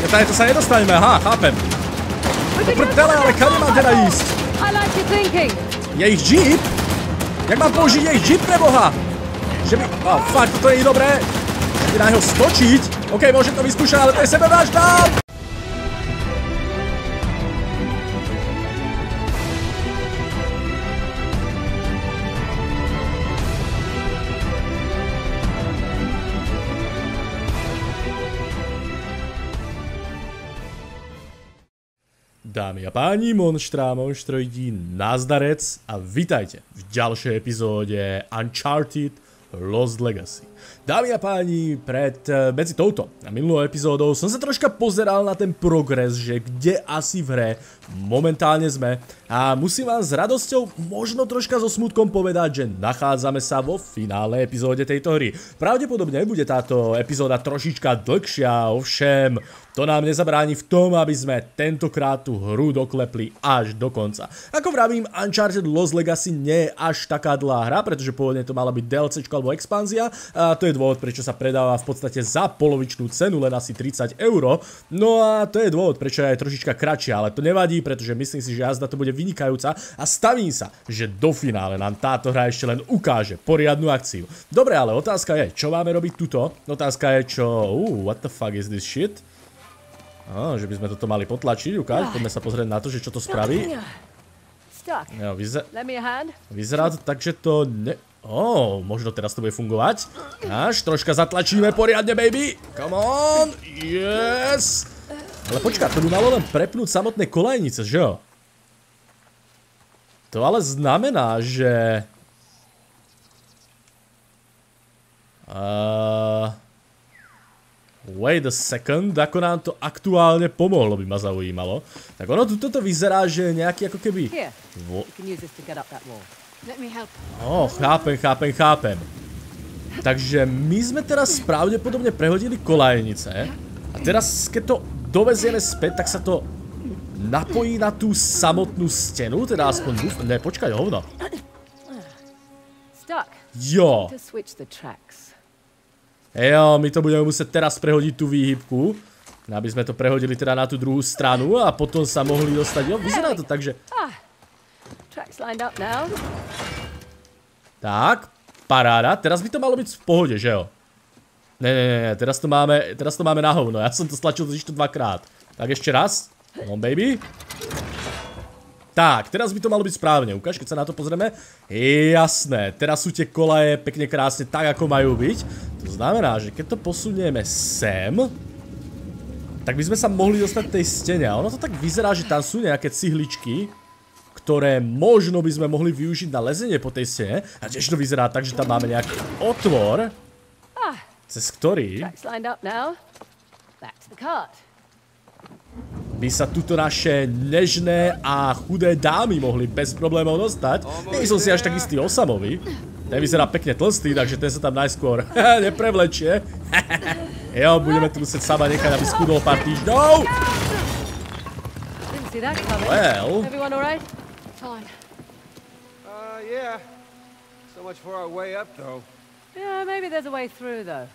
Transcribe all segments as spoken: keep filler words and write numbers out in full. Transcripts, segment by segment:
Ja tady to sa nedostaneme, aha, chápem. No prdele, ale kade mám teda ísť? Je ich jeep? Jak mám použiť jej jeep pre boha? Že by... Oh, fuck, toto nie je dobré. Že by na neho skočiť. OK, môžem to vyskúšať, ale to je sebevražda! Dámy a páni, monštrá, monštroidí, nazdarec a vitajte v ďalšej epizóde Uncharted Lost Legacy. Dámy a páni, pred, medzi touto a minulou epizódou som sa troška pozeral na ten progres, že kde asi v hre momentálne sme a musím vám s radosťou, možno troška so smutkom povedať, že nachádzame sa vo finále epizóde tejto hry. Pravdepodobne bude táto epizóda trošička dlhšia, ovšem to nám nezabráni v tom, aby sme tentokrát tú hru doklepli až do konca. Ako vravím, Uncharted Lost Legacy nie je až taká dlhá hra, pretože pôvodne to mala byť DLCčko alebo expanzia a to je dôvod, prečo sa predáva v podstate za polovičnú cenu, len asi tridsať eur. No a to je dôvod, prečo je trošička kratšia, ale to nevadí, pretože myslím si, že jazda to bude vynikajúca a stavím sa, že do finále nám táto hra ešte len ukáže poriadnu akciu. Dobre, ale otázka je, čo máme robiť tuto? Otázka je, čo... Uh, what the fuck is this shit? Á, že by sme toto mali potlačiť, ukáž, poďme sa pozrieť na to, že čo to spraví. Jo, vyzer... Vyzerá to tak, že to ne... Ó, možno teraz to bude fungovať. Až, troška zatlačíme poriadne, baby. Come on, yes. Ale počká, to by malo len prepnúť samotné kolejnice, že jo? To ale znamená, že... Uh... Wait a second, ako nám to aktuálne pomohlo, by ma zaujímalo. Tak ono tu toto vyzerá, že nejaký ako keby... Vo... Ó, chápem, chápem, chápem. Takže my sme teraz pravdepodobne prehodili kolajnice. A teraz, keď to dovezieme späť, tak sa to napojí na tú samotnú stenu, teda aspoň dúfam. Ne, počkaj, hovno. Jo. Jo, my to budeme musieť teraz prehodiť tú výhybku, aby sme to prehodili teda na tú druhú stranu a potom sa mohli dostať. Jo, vyzerá to tak, že... Tak, paráda. Teraz by to malo byť v pohode, že jo? Ne, ne, ne, teraz to máme, teraz to máme na hovno. Ja som to stlačil ešte dvakrát. Tak ešte raz. Come on, baby. Tak, teraz by to malo byť správne. Ukáž, keď sa na to pozrieme. Jasné, teraz sú tie kolaje pekne krásne tak, ako majú byť. To znamená, že keď to posunieme sem, tak by sme sa mohli dostať tej stene. A ono to tak vyzerá, že tam sú nejaké cihličky, ktoré možno by sme mohli využiť na lezenie po tej stene. A tiež to vyzerá tak, že tam máme nejaký otvor, cez ktorý by sa tuto naše nežné a chudé dámy mohli bez problémov dostať. Nie som si až tak istý o Samovi. Ten vyzerá pekne tlstý, takže ten sa tam najskôr neprevlečie. Jo, budeme tu musieť sama nechať, aby skudol pár týždňov. Well... Fine. Uh, yeah. So much for our way up, though. Yeah, maybe there's a way through, though.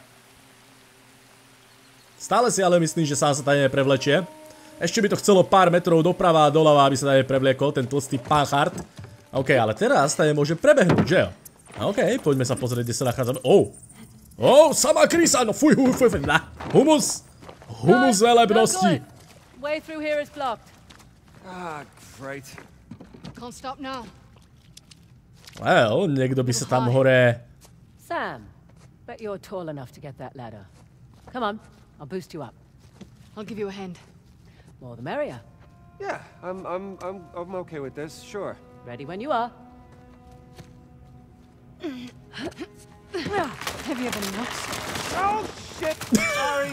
Stále si ale myslím, že sám sa tady neprevlečie. Ešte by to chcelo pár metrov doprava a doľava, aby sa tady prevliekol ten tlstý pánchart. OK, ale teraz tady môže prebehnúť, že jo? OK, poďme sa pozrieť, kde sa nachádzame. Oh! Oh, sama krysa! No fuj, fuj, fuj, fuj, na! Humus! Humus velebnosti! Way through here is blocked. Ah, great. Can't stop now. Well, niekto by sa tam hore... Sam, bet you're tall enough to get that ladder. Come on, I'll boost you up. I'll give you a hand. More the merrier. Yeah, I'm, I'm, I'm, I'm okay with this, sure. Ready when you are. Have you ever nuts? Oh, shit! Sorry!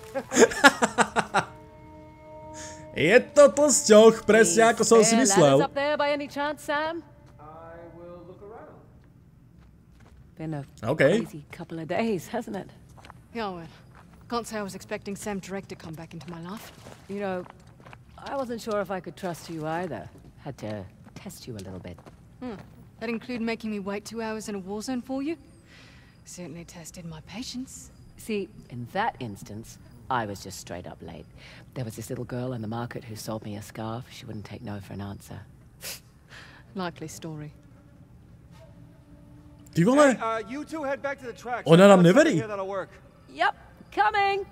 Je to tlsťoch, presne ako som si myslel. Up there by any chance, Sam? I will look around. Been a Okay. crazy couple of days, hasn't it? Yeah, well, can't say I was expecting Sam Drake to come back into my life. You know, I wasn't sure if I could trust you either. Had to test you a little bit. Hmm. That include making me wait two hours in a war zone for you? Certainly tested my patience. See, in that instance, I was just straight up late. There was this little girl in the market who sold me a scarf. She wouldn't take no for an answer. Likely story. Ty vole, Hey, uh, you two head back to the tracks. ona nám I've got something neverí. here that'll work. Yep, coming.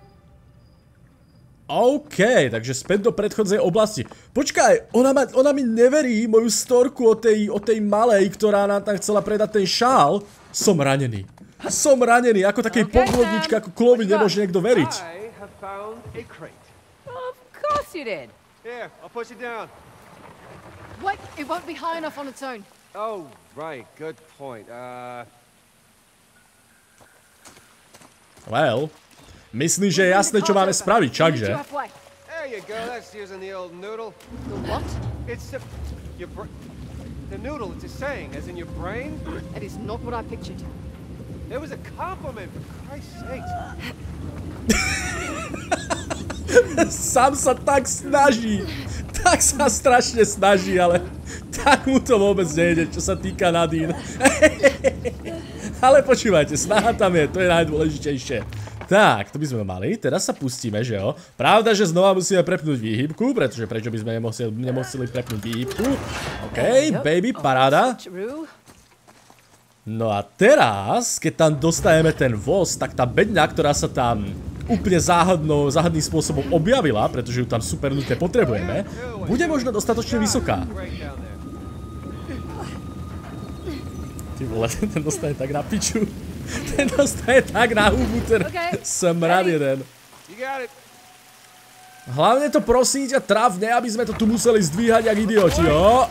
OK, takže späť do predchodzej oblasti. Počkaj, ona, ma, ona mi neverí moju storku o tej, o tej malej, ktorá nám tam chcela predať ten šál. Som ranený. Som ranený, ako takej OK, podvodničke, Sam. ako Chloe What you nemôže niekto veriť. I have found a crate. Of course you did. Here, I'll push it down. Wait, it won't be high enough on its own. Oh, right. Good point. Uh, Well, myslím, že je jasné, čo máme spraviť, čakže? Halfway. there you go. That's using the old noodle. The what? It's the your br the noodle. It's a saying, as in your brain. That is not what I pictured. It was a compliment, for Christ's sake. Sam sa tak snaží. Tak sa strašne snaží, ale tak mu to vôbec nejde, čo sa týka Nadine. Ale počúvajte, snaha tam je, to je najdôležitejšie. Tak, to by sme mali, teraz sa pustíme, že jo? Pravda, že znova musíme prepnúť výhybku, pretože prečo by sme nemuseli, nemuseli prepnúť výhybku. OK, baby, paráda. No a teraz, keď tam dostaneme ten voz, tak tá bedňa, ktorá sa tam úplne záhadnou, záhadným spôsobom objavila, pretože ju tam super nutne potrebujeme, bude možno dostatočne vysoká. Right down there. Ty vole, ten dostane tak na piču. Ten dostane tak na hubu, ten smrad jeden. You got it. Hlavne to prosím ťa trafne, aby sme to tu museli zdvíhať jak idioti, jo?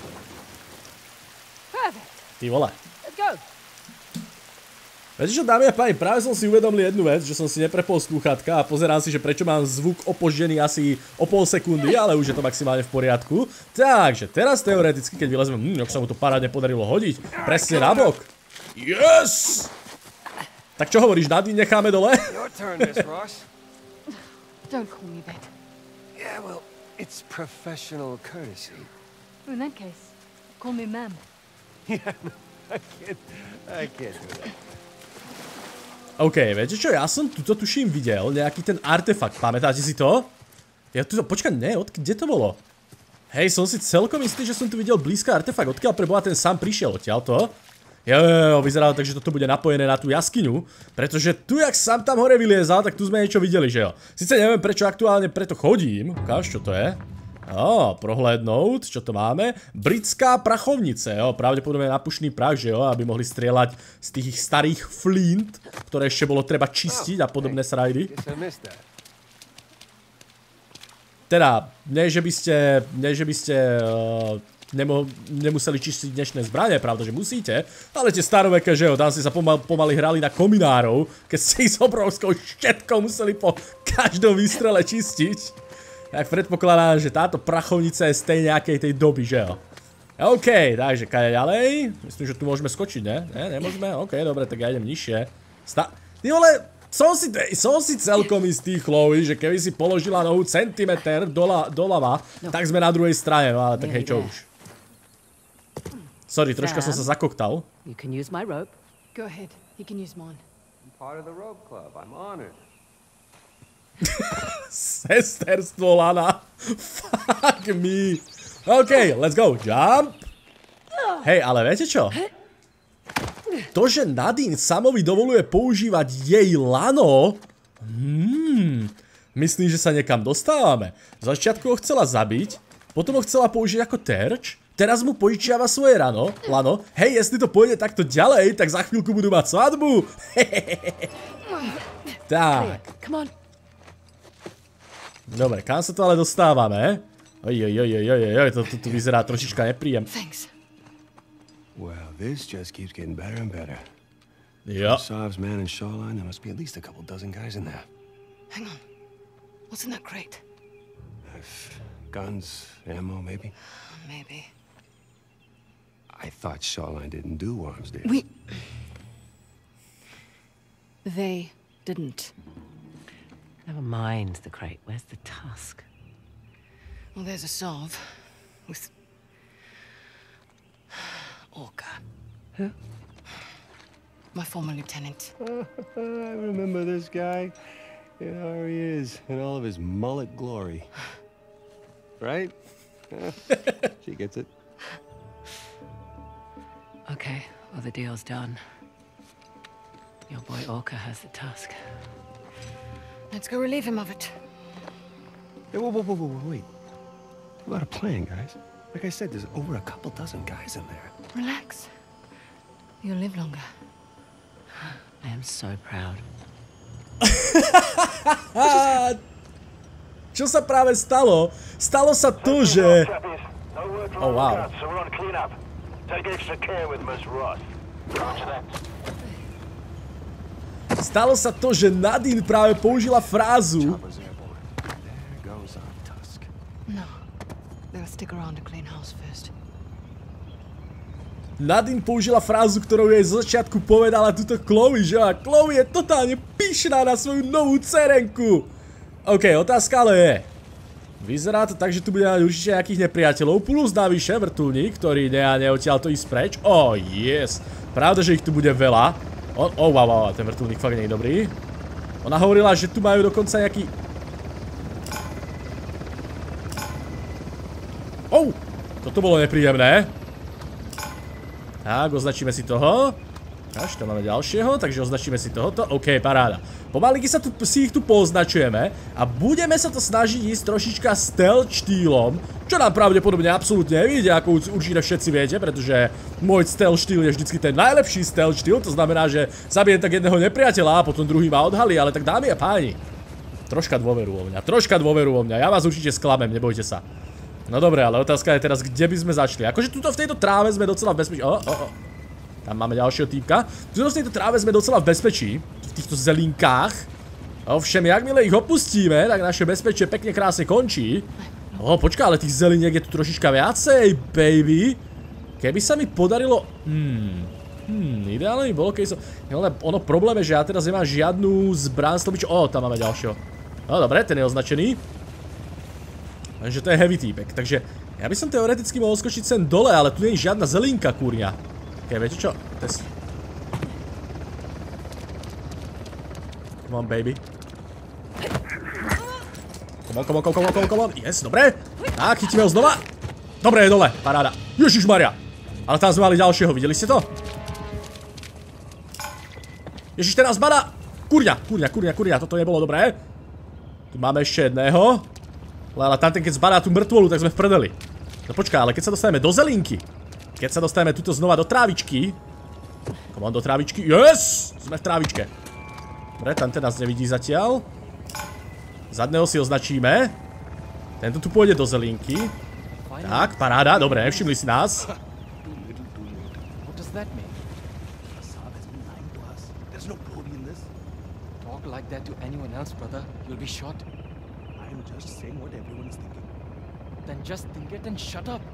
Perfect. Ty vole. Let's go. Viete čo, dámy a páni, práve som si uvedomil jednu vec, že som si neprepol slúchatka a pozerám si, že prečo mám zvuk opoždený asi o pol sekundy, ale už je to maximálne v poriadku. Takže teraz teoreticky, keď vylezme, hm, jak sa mu to parádne podarilo hodiť, presne na bok. Yes! Tak čo hovoríš, Nadine necháme dole? Your turn, Miss Ross. Don't call me that. Yeah, well, it's professional courtesy. In that case, call me ma'am. Yeah, no, I can't. I can't do that. OK, viete čo, ja som tuto tuším videl nejaký ten artefakt, pamätáte si to? Ja tuto, počkaj, ne, od, kde to bolo? Hej, som si celkom istý, že som tu videl blízko artefakt, odkiaľ preboha ten sám prišiel odtiaľto. Jo, jo, jo, vyzeralo tak, že toto bude napojené na tú jaskyňu, pretože tu, jak sám tam hore vyliezal, tak tu sme niečo videli, že jo. Sice neviem, prečo aktuálne preto chodím, ukáž, čo to je. Ó, prohlédnout, čo to máme? Britská prachovnice, jo, pravdepodobne napušný prach, že jo, aby mohli strieľať z tých ich starých flint, ktoré ešte bolo treba čistiť a podobné srajdy. Guess I missed that. Teda, ne, že by ste, ne, že by ste uh, nemo, nemuseli čistiť dnešné zbranie, pravda, že musíte, ale tie staroveké, že jo, tam si sa pomal, pomaly hrali na kominárov, keď ste ich s obrovskou štetkou museli po každom výstrele čistiť. Tak predpokladám, že táto prachovnica je z tej nejakej tej doby, že jo. OK, takže kade ďalej? Myslím, že tu môžeme skočiť, ne? Ne, nemôžeme? OK, dobre, tak ja idem nižšie. Sta... Ty vole, som si, som si celkom istý, Chloe, že keby si položila nohu centimeter dola, doľava, no. Tak sme na druhej strane, no ale tak hej, čo už. Sorry, troška som sa zakoktal. You can use my rope. Go ahead. He can use mine. I'm part of the rope club. I'm honored. Sesterstvo, Lana. Fuck me. OK, let's go. Jump. Hej, ale viete čo? To, že Nadine Samovi dovoluje používať jej lano... Hmm... Myslím, že sa niekam dostávame. V začiatku ho chcela zabiť, potom ho chcela použiť ako terč, teraz mu požičiava svoje rano, lano. Hej, jestli to pôjde takto ďalej, tak za chvíľku budú mať svadbu. Tak. Come on. Dobre, kam sa to ale dostávame? Oj, oj, oj, oj, oj, oj, to tu vyzerá trošička nepríjem. Thanks. Well, this just keeps getting better and better. Jo. Sov's man and Shoreline, there must be at least a couple dozen guys in there. Hang on. What's in that crate? Guns, ammo, maybe? Maybe. I thought Shoreline didn't do arms deals. We... They didn't. Never mind the crate. Where's the tusk? Well, there's a Sov with Orca. Who? My former lieutenant. I remember this guy. Here he is in all of his mullet glory. Right? Yeah, she gets it. Okay, well, the deal's done. Your boy Orca has the tusk. Let's go relieve him of it. Hey, whoa, whoa, whoa, whoa, whoa, wait. What about a plan, guys? Like I said, there's over a couple dozen guys in there. Relax. You'll live longer. I am so proud. Čo sa práve stalo? Stalo sa to, že... Oh, wow. Stalo sa to, že Nadine práve použila frázu. No. They'll stick around to clean house first. Nadine použila frázu, ktorou jej zo začiatku povedala túto Chloe, že a Chloe je totálne pyšná na svoju novú dcerenku. OK, otázka ale je. Vyzerá to tak, že tu bude mať určite nejakých nepriateľov, plus navyše vrtuľník, ktorý ne a neodtiaľ to ísť preč. Oh, yes. Pravda, že ich tu bude veľa. Oh, oh wow, wow, ten vrtuľník fakt nie je dobrý. Ona hovorila, že tu majú dokonca nejaký... Oh, toto bolo nepríjemné. Tak, označíme si toho. Až tam máme ďalšieho, takže označíme si tohoto. OK, paráda. Pomaliky sa tu, si ich tu poznačujeme a budeme sa to snažiť ísť trošička stealth štýlom, čo nám pravdepodobne absolútne nevíde, ako určite všetci viete, pretože môj stealth štýl je vždycky ten najlepší stealth štýl, to znamená, že zabijem tak jedného nepriateľa a potom druhý ma odhalí, ale tak dámy a páni, troška dôveru vo mňa, troška dôveru vo mňa, ja vás určite sklamem, nebojte sa. No dobre, ale otázka je teraz, kde by sme začali. Akože tuto v tejto tráve sme docela v bezpečí. Oh, oh, oh. Tam máme ďalšieho týpka. Tuto v tejto tráve sme docela v bezpečí. V týchto zelinkách. Ovšem, jakmile ich opustíme, tak naše bezpečie pekne krásne končí. Oh, počká, ale tých zeliniek je tu trošička viacej, baby. Keby sa mi podarilo... Hmm... Hmm, ideálne by bolo, keď som... Ono problém je, že ja teraz nemám žiadnu zbraň slobiču... Oh, tam máme ďalšieho. No dobre, ten je označený. Lenže to je heavy týpek, takže ja by som teoreticky mohol skočiť sem dole, ale tu nie je žiadna zelinka, kurňa. Ok, viete čo? Test. Come on, baby. Come on, come on, come on, come on, come on. Yes, dobre. Tak, chytíme ho znova. Dobre, je dole, paráda. Ježišmaria. Ale tam sme mali ďalšieho, videli ste to? Ježiš, ten nás badá. Kurňa, kurňa, kurňa, kurňa, toto nebolo dobré. Tu máme ešte jedného. Ale tamten, keď zbadá tú mŕtvolu, tak sme v prdeli. No počká, ale keď sa dostaneme do zelinky, keď sa dostaneme tuto znova do trávičky. Come on, do trávičky. Yes! Sme v trávičke. Dobre, tamten nás nevidí zatiaľ. Zadného si označíme. Tento tu pôjde do zelinky. Tak, paráda, dobre, všimli si nás. Just saying what everyone is thinking. Then just think it and shut up.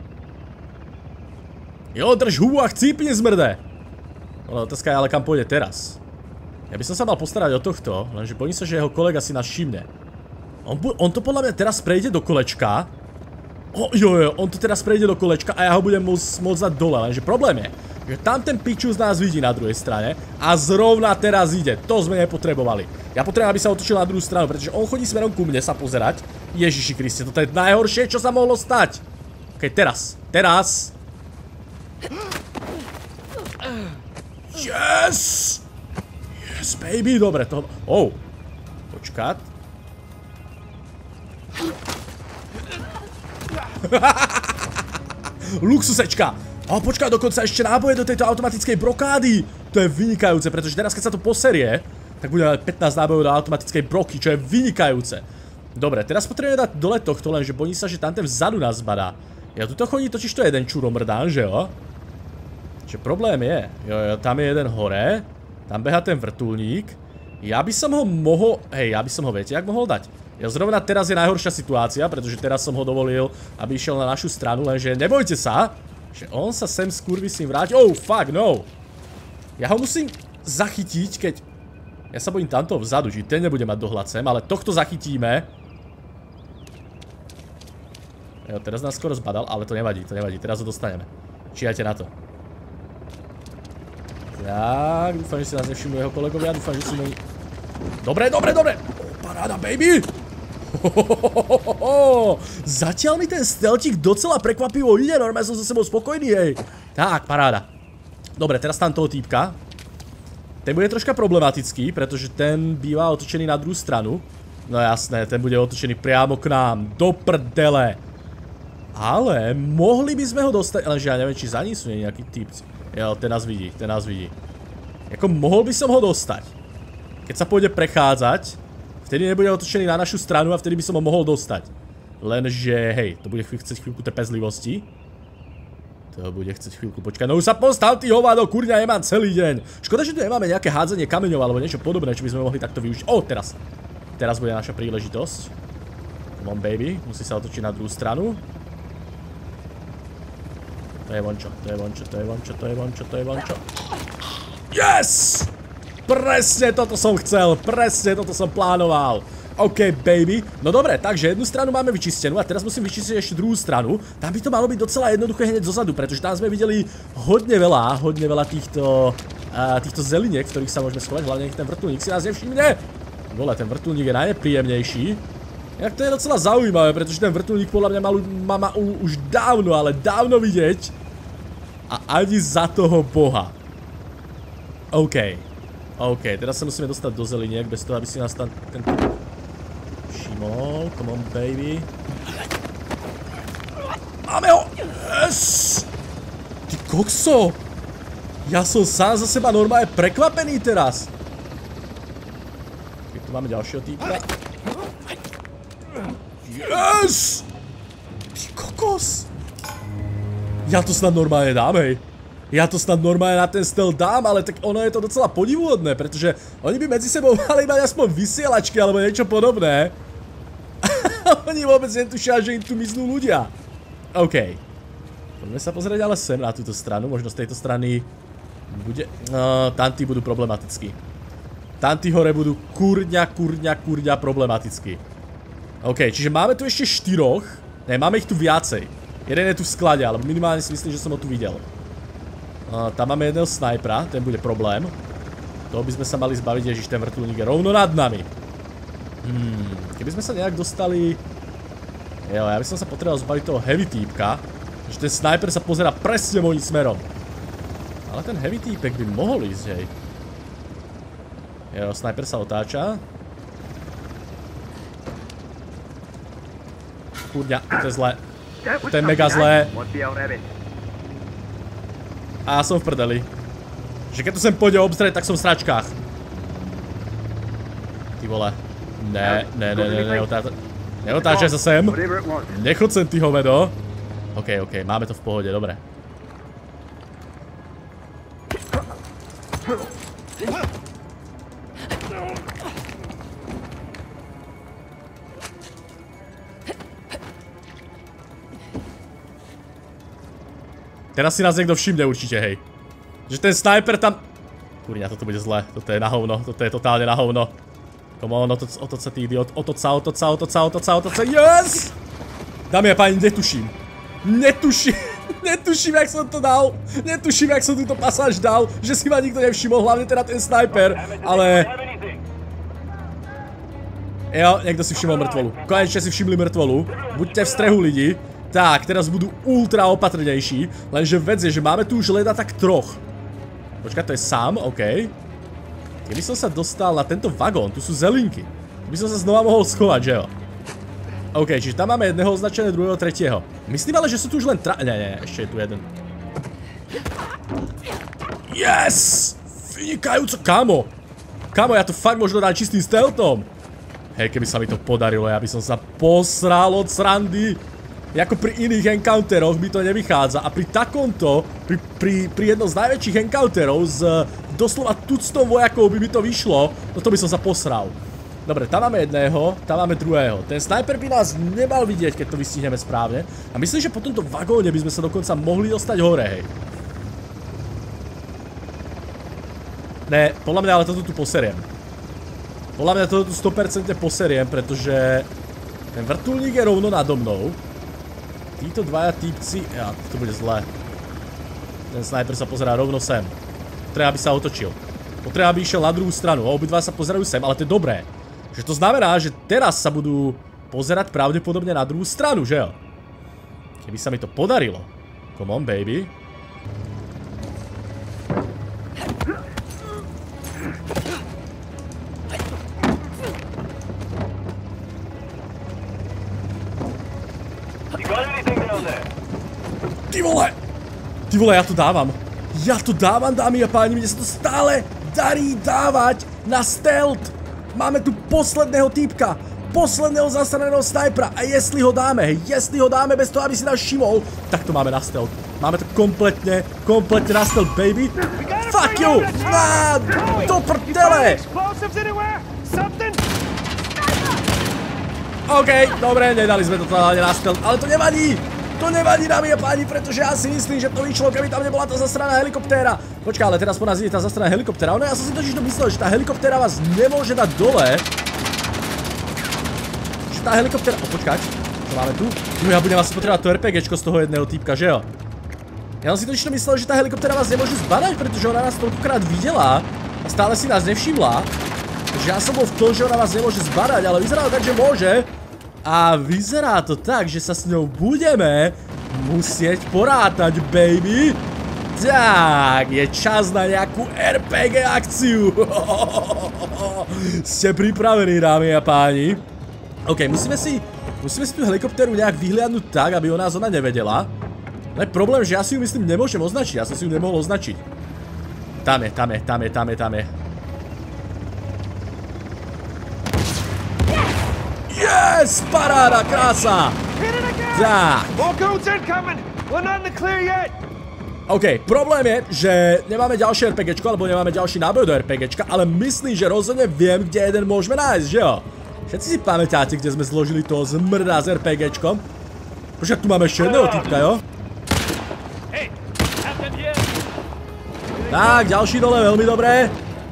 Jo, drž hubu a chcípni, zmrde. Ale otázka je, ale kam pôjde teraz? Ja by som sa mal postarať o tohto, lenže bojím sa, že jeho kolega si nás všimne. On, on to podľa mňa teraz prejde do kolečka. O, jo, jo, on to teraz prejde do kolečka a ja ho budem môcť, môcť dať dole, lenže problém je, že tam ten pičus nás vidí na druhej strane a zrovna teraz ide. To sme nepotrebovali. Ja potrebujem, aby sa otočil na druhú stranu, pretože on chodí smerom ku mne sa pozerať. Ježiši Kriste, toto je najhoršie, čo sa mohlo stať. Ok, teraz. Teraz. Yes! Yes, baby, dobre, to... Oh. Počkať. Luxusečka. A počkaj, dokonca ešte náboje do tejto automatickej brokády. To je vynikajúce, pretože teraz, keď sa to poserie, tak budeme mať pätnásť nábojov do automatickej broky, čo je vynikajúce. Dobre, teraz potrebujeme dať dole tohto, lenže bojím sa, že tamten vzadu nás badá. Ja tuto chodí totiž to jeden čuromrdán, že jo? Čiže problém je, jo, jo, tam je jeden hore, tam beha ten vrtuľník. Ja by som ho mohol, hej, ja by som ho, viete, jak mohol dať? Ja zrovna teraz je najhoršia situácia, pretože teraz som ho dovolil, aby išiel na našu stranu, lenže nebojte sa, že on sa sem skurvisím vráti. Oh, fuck, no. Ja ho musím zachytiť, keď... Ja sa bojím tamto vzadu, že ten nebude mať dohľad sem, ale tohto zachytíme. Jo, teraz nás skoro zbadal, ale to nevadí, to nevadí, teraz ho dostaneme. Číjajte na to. Tak, dúfam, že si nás nevšimnú jeho kolegovia, dúfam, že si moji... Dobre, dobre, dobre! Paráda, baby! Hohohohoho. Zatiaľ mi ten stealthík docela prekvapivo ide, normálne som so sebou spokojný, hej. Tak, paráda. Dobre, teraz tam toho týpka. Ten bude troška problematický, pretože ten býva otočený na druhú stranu. No jasné, ten bude otočený priamo k nám. Do prdele. Ale mohli by sme ho dostať, lenže ja neviem, či za ní sú nejakí týpci. Jo, ten nás vidí, ten nás vidí. Jako mohol by som ho dostať. Keď sa pôjde prechádzať, vtedy nebude otočený na našu stranu a vtedy by som ho mohol dostať. Lenže, hej, to bude chcieť chvíľku trpezlivosti. To bude chcieť chvíľku počkať. No už sa postav, ty hovado, kurňa, nemám celý deň. Škoda, že tu nemáme nejaké hádzanie kameňov alebo niečo podobné, čo by sme mohli takto využiť. O, teraz. Teraz bude naša príležitosť. Come on, baby. Musí sa otočiť na druhú stranu. To je vončo, to je vončo, to je vončo, to je vončo, to je vončo. Yes! Presne toto som chcel, presne toto som plánoval. OK, baby. No dobre, takže jednu stranu máme vyčistenú a teraz musím vyčistiť ešte druhú stranu. Tam by to malo byť docela jednoduché hneď zozadu, pretože tam sme videli hodne veľa, hodne veľa týchto, uh, týchto zeliniek, v ktorých sa môžeme schovať, hlavne nech ten vrtuľník si nás nevšimne. Vole, ten vrtuľník je najnepríjemnejší. Inak to je docela zaujímavé, pretože ten vrtuľník podľa mňa mal, má, má už dávno, ale dávno vidieť. A ani za toho boha. OK. OK, teraz sa musíme dostať do zeliniek, bez toho, aby si nás tam ten... Všimol, come on, baby. Máme ho! Yes! Ty kokso! Ja som sám za seba normálne prekvapený teraz. Tu máme ďalšieho týpka. Yes! Ty kokos! Ja to snad normálne dám, hej. Ja to snad normálne na ten stealth dám, ale tak ono je to docela podivuhodné, pretože oni by medzi sebou mali mať aspoň vysielačky alebo niečo podobné. Oni vôbec netušia, že im tu miznú ľudia. OK. Poďme sa pozrieť ale sem na túto stranu, možno z tejto strany bude... No, tanty budú problematickí. Tanty hore budú kurňa, kurňa, kurňa problematickí. OK, čiže máme tu ešte štyroch. Ne, máme ich tu viacej. Jeden je tu v sklade, ale minimálne si myslím, že som ho tu videl. Uh, tam máme jedného snajpera, ten bude problém. Toho by sme sa mali zbaviť, ježiš, ten vrtuľník je rovno nad nami. Hmm, keby sme sa nejak dostali... Jo, ja by som sa potreboval zbaviť toho heavy týpka, že ten snajper sa pozerá presne mojím smerom. Ale ten heavy týpek by mohol ísť, hej. Jo, snajper sa otáča. Kurňa, to je zlé. To je mega zlé. A ja som v prdeli. Že keď to sem pôjde obzrieť, tak som v sračkách. Ty vole. Ne, ne, ne, ne, neotáčaj. Neotáčaj sa sem. Nechod sem, ty hovedo. OK, OK, máme to v pohode, dobre. Teraz si nás niekto všimne určite, hej. Že ten snajper tam... Kurňa, toto bude zlé. Toto je na hovno. Toto je totálne na hovno. Come on, otoč, otoč sa, ty idiot. Otoč sa, otoč sa, otoč sa, otoč sa, otoč sa. Yes! Dámy a páni, netuším. Netuším. Netuším, jak som to dal. Netuším, jak som túto pasáž dal. Že si ma nikto nevšimol, hlavne teda ten snajper. Ale... Jo, niekto si všimol mŕtvolu. Konečne si všimli mŕtvolu. Buďte v strehu, lidi. Tak, teraz budú ultra opatrnejší, lenže vec je, že máme tu už leda tak troch. Počkaj, to je sám, OK. Keby som sa dostal na tento vagón, tu sú zelinky. Keby som sa znova mohol schovať, že jo? OK, čiže tam máme jedného označené, druhého, tretieho. Myslím ale, že sú tu už len tra... Ne, ne, ešte je tu jeden. Yes! Vynikajúco, kamo! Kamo, ja to fakt možno dám čistým stealthom. Hej, keby sa mi to podarilo, ja by som sa posral od srandy. Jako pri iných encounteroch mi to nevychádza a pri takomto, pri, pri, pri jednom z najväčších encounterov s doslova tuctom vojakov by mi to vyšlo, no to by som sa posral. Dobre, tam máme jedného, tam máme druhého. Ten snajper by nás nemal vidieť, keď to vystihneme správne. A myslím, že po tomto vagóne by sme sa dokonca mohli dostať hore, hej. Ne, podľa mňa ale toto tu poseriem. Podľa mňa toto tu sto percent poseriem, pretože ten vrtuľník je rovno nado mnou. Títo dvaja týpci... Ja, to bude zlé. Ten snajper sa pozerá rovno sem. Potreba, aby sa otočil. Potreba, aby išiel na druhú stranu. Obidva sa pozerajú sem, ale to je dobré. Že to znamená, že teraz sa budú pozerať pravdepodobne na druhú stranu, že jo? Keby sa mi to podarilo. Come on, baby. Ty vole! Ty vole, ja to dávam. Ja to dávam, dámy a páni, mne sa to stále darí dávať na stealth. Máme tu posledného týpka, posledného zasraného snajpera a jestli ho dáme, hej, jestli ho dáme bez toho, aby si nás všimol, tak to máme na stealth. Máme to kompletne, kompletne na stealth, baby. Fuck you! Á, do prdele! OK, dobre, nedali sme to totálne na stealth, ale to nevadí! To nevadí, dámy a páni, pretože ja si myslím, že to vyšlo, keby tam nebola tá zasraná helikoptéra. Počkaj, ale teraz po nás ide tá zasraná helikoptéra. Ono, ja som si totiž to myslel, že tá helikoptéra vás nemôže dať dole. Že tá helikoptéra... O, počkať. Čo máme tu? No ja budem asi potrebovať to RPGčko z toho jedného týpka, že jo? Ja som si totiž to myslel, že tá helikoptéra vás nemôže zbadať, pretože ona nás toľkokrát videla a stále si nás nevšimla. Takže ja som bol v tom, že ona vás nemôže zbadať, ale vyzerá tak, že môže. A vyzerá to tak, že sa s ňou budeme musieť porátať, baby. Tak, je čas na nejakú er pé gé akciu. Ste pripravení, dámy a páni? OK, musíme si, musíme si tú helikoptéru nejak vyhliadnúť tak, aby o nás ona nevedela. No je problém, že ja si ju myslím nemôžem označiť, ja som si ju nemohol označiť. Tam je, tam je, tam je, tam je, tam je. Yes! Paráda, krása! Tak. OK, problém je, že nemáme ďalšie RPGčko, alebo nemáme ďalší náboj do RPGčka, ale myslím, že rozhodne viem, kde jeden môžeme nájsť, že jo? Všetci si pamätáte, kde sme zložili toho zmrda s RPGčkom? Počkaj, tu máme ešte jedného týpka, jo? Tak, ďalší dole, veľmi dobré.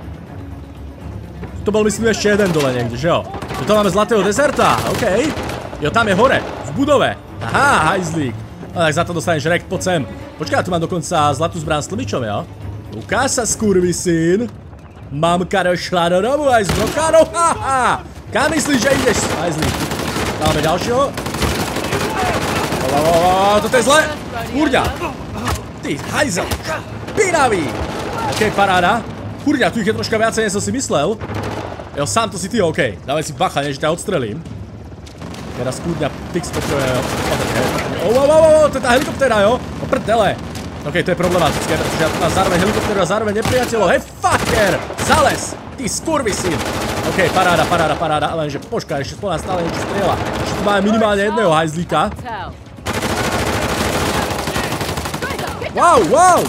Tu bol, myslím, ešte jeden dole niekde, že jo? Tuto máme zlatého dezerta, OK. Jo, tam je hore, v budove. Aha, hajzlík. No tak za to dostaneš rekt, poď sem. Počkaj, tu mám dokonca zlatú zbrán s tlmičom, jo? Ukáž sa, skurvisín. Mamka došla do domu aj s brokánou, haha. Kam myslíš, že ideš, hajzlík? Máme ďalšieho. Toto je zle. Kurňa. Ty, hajzel. Pinavý. OK, paráda. Kurňa, tu ich je troška viacej, než som si myslel. Jo, sám to si ty, OK. Dávaj si bacha, než ťa odstrelím. Teraz kúdňa fix potrebujeme, jo. Oh, oh, oh, oh, to je tá helikoptéra, jo. O prdele. OK, to je problematické, pretože ja tu mám zároveň helikoptéru a zároveň nepriateľov. Hej, fucker! Zales! Ty skurvisín! OK, paráda, paráda, paráda, lenže počkaj, ešte spolu nás stále niečo strieľa. Ešte tu máme minimálne jedného hajzlíka. Wow, wow!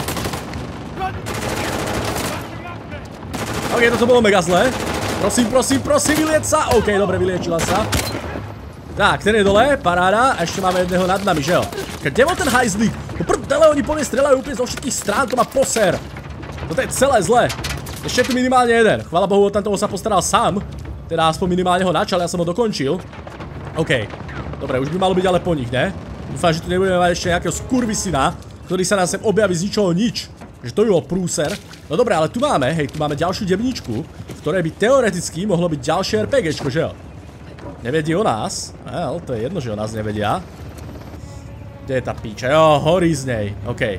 OK, toto bolo mega zlé. Prosím, prosím, prosím, vylieť sa. OK, dobre, vyliečila sa. Tak, ten je dole, paráda. A ešte máme jedného nad nami, že jo? Kde bol ten hajzlík? No prdele, oni po mne strieľajú úplne zo všetkých strán, to má poser. Toto je celé zlé. Ešte tu minimálne jeden. Chvála Bohu, od toho sa postaral sám. Teda aspoň minimálne ho načal, ja som ho dokončil. OK. Dobre, už by malo byť ale po nich, ne? Dúfam, že tu nebudeme mať ešte nejakého skurvisina, ktorý sa nám sem objaví z ničoho nič. Že to by bol prúser. No dobré, ale tu máme, hej, tu máme ďalšiu devničku, v ktorej by teoreticky mohlo byť ďalšie RPGčko, že jo? Nevedí o nás. Well, to je jedno, že o nás nevedia. Kde je tá píča? Jo, horí z nej. OK.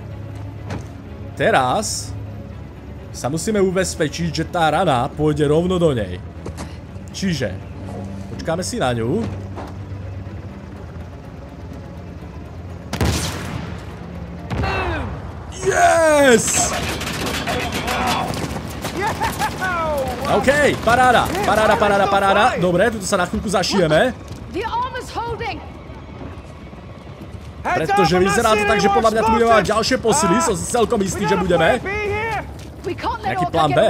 Teraz sa musíme ubezpečiť, že tá rana pôjde rovno do nej. Čiže počkáme si na ňu. Yes! OK, paráda, paráda, paráda, paráda. Dobre, tuto sa na chvíľku zašijeme. Pretože vyzerá to tak, že podľa mňa tu budeme mať ďalšie posily. Som si celkom istý, že budeme. Nejaký plán B.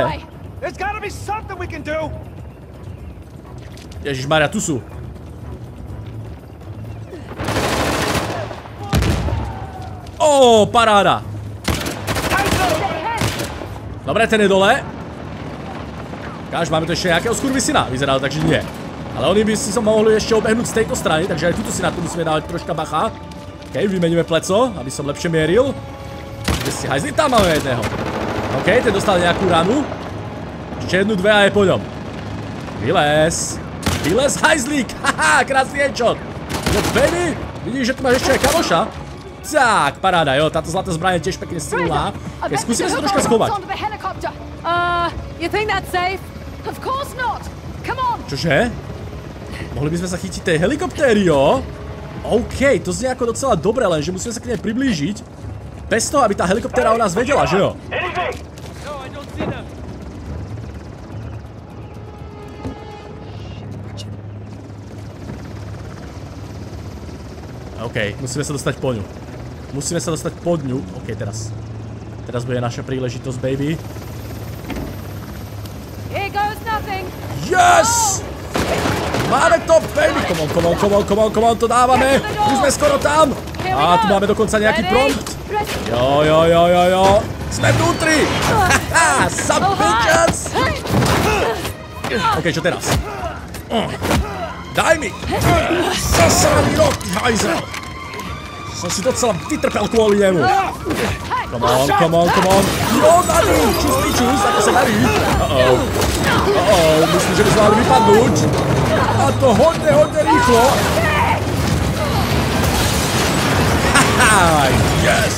Ježišmaria, tu sú. Ó, paráda. Dobre, ten je dole. Káž, máme tu ešte nejakého skurvisina. Vyzerá to tak, že nie. Ale oni by si som mohli ešte obehnúť z tejto strany, takže aj tuto si na to musíme dávať troška bacha. OK, vymeníme pleco, aby som lepšie mieril. Kde si hajzli? Tam máme jedného. OK, ten dostal nejakú ranu. Ešte jednu, dve a je po ňom. Vylez. Vylez, hajzlík. Haha, krásný headshot. Good baby. Vidíš, že tu máš ešte aj kamoša? Tak, paráda, jo, táto zlatá zbraň je tiež pekne silná. Okay, skúsime sa troška schovať. Uh, you think that's safe? Of course not. Come on. Čože? Mohli by sme sa chytiť tej helikoptéry, jo? OK, to znie ako docela dobre, lenže musíme sa k nej priblížiť. Bez toho, aby tá helikoptéra o nás vedela, že jo? OK, musíme sa dostať po ňu. Musíme sa dostať pod ňu. OK, teraz. Teraz bude naša príležitosť, baby. Here goes nothing. Yes! Máme to, baby! Come on, come on, come on, come on, come on, to dávame! Už sme skoro tam! A tu máme dokonca nejaký prompt. Jo, jo, jo, jo, jo. Sme vnútri! Haha, some bitches! OK, čo teraz? Daj mi! Zasraný rok, ty hajzel! Som si docela vytrpel kvôli nemu. Come on, come on, come on. Jo, darí! Čus, čus, ako sa darí? Uh-oh. Uh-oh, myslím, že by sme mali vypadnúť. A to hodne, hodne rýchlo. Haha, yes!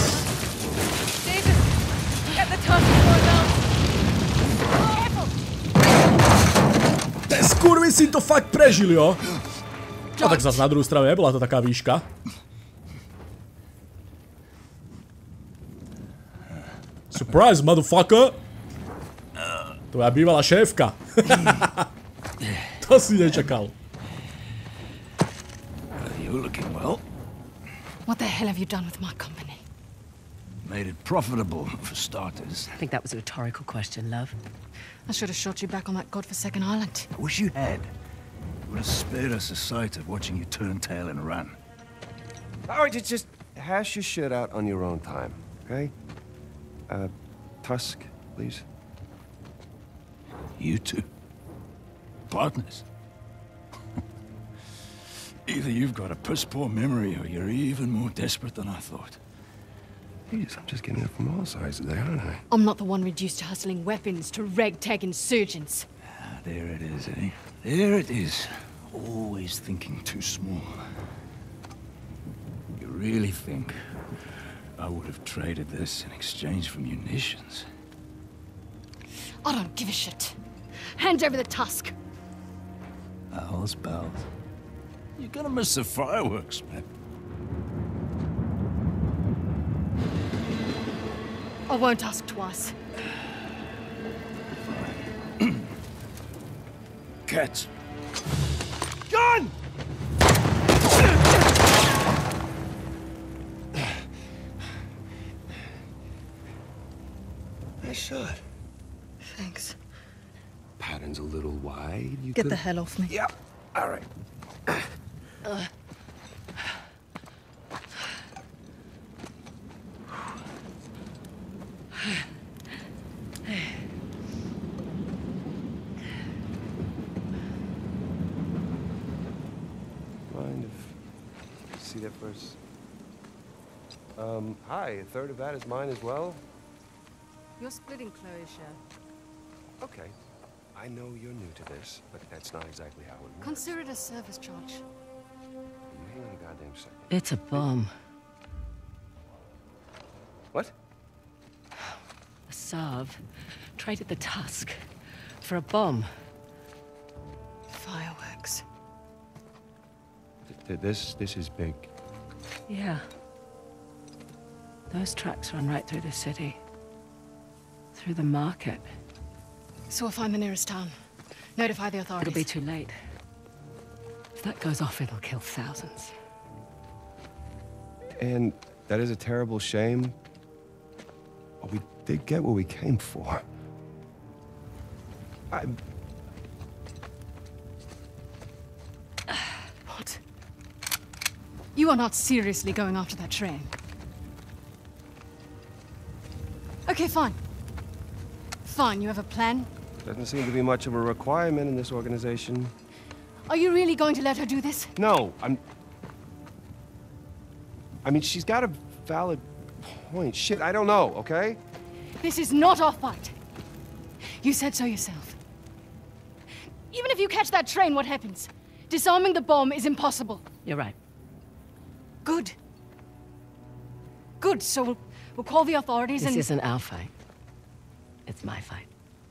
Ten skurvisín to fakt prežil, jo? A tak zase na druhú stranu nebola to taká výška. Surprise, motherfucker! Tvoja bývalá šéfka. To si nečakal. You're looking well. What the hell have you done with my company? Made it profitable, for starters. I think that was a rhetorical question, love. I should have shot you back on that godforsaken island. I wish you had. It would have spared us a sight of watching you turn tail and run. Alright, just, just hash your shit out on your own time, okay? Uh, Tusk, please. You two? Partners? Either you've got a piss-poor memory or you're even more desperate than I thought. Jeez, I'm just getting it from all sides today, aren't I? I'm not the one reduced to hustling weapons to ragtag insurgents. Ah, there it is, eh? There it is. Always thinking too small. You really think I would have traded this in exchange for munitions? I don't give a shit. Hand over the tusk. Pals, pals. You're gonna miss the fireworks, man. I won't ask twice. Cats. Gun! Nice shot. Thanks. Pattern's a little wide. You Get could... the hell off me. Yeah. All right. Uh. Mind if see that first? Um, hi. A third of that is mine as well. You're splitting closure. Okay. I know you're new to this, but that's not exactly how it works. Consider it a service charge. Hang on a goddamn second. It's a bomb. What? The Sav traded the Tusk for a bomb. Fireworks. Th th this this is big. Yeah. Those tracks run right through the city. Through the market. So we'll find the nearest town. Notify the authorities. It'll be too late. If that goes off, it'll kill thousands. And that is a terrible shame. But we did get what we came for. I... What? You are not seriously going after that train. Okay, fine. Fine, you have a plan? Doesn't seem to be much of a requirement in this organization. Are you really going to let her do this? No, I'm... I mean, she's got a valid point. Shit, I don't know, okay? This is not our fight. You said so yourself. Even if you catch that train, what happens? Disarming the bomb is impossible. You're right. Good. Good, so we'll, we'll call the authorities This and... isn't our fight. It's my fight.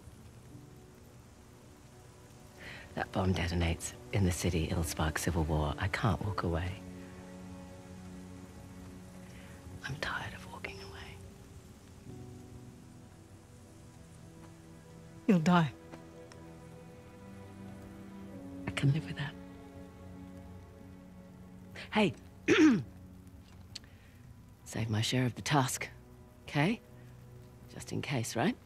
That bomb detonates in the city. It'll spark civil war. I can't walk away. I'm tired of walking away. You'll die. I can live with that. Hey. Save my share of the tusk. Okay? Just in case, right?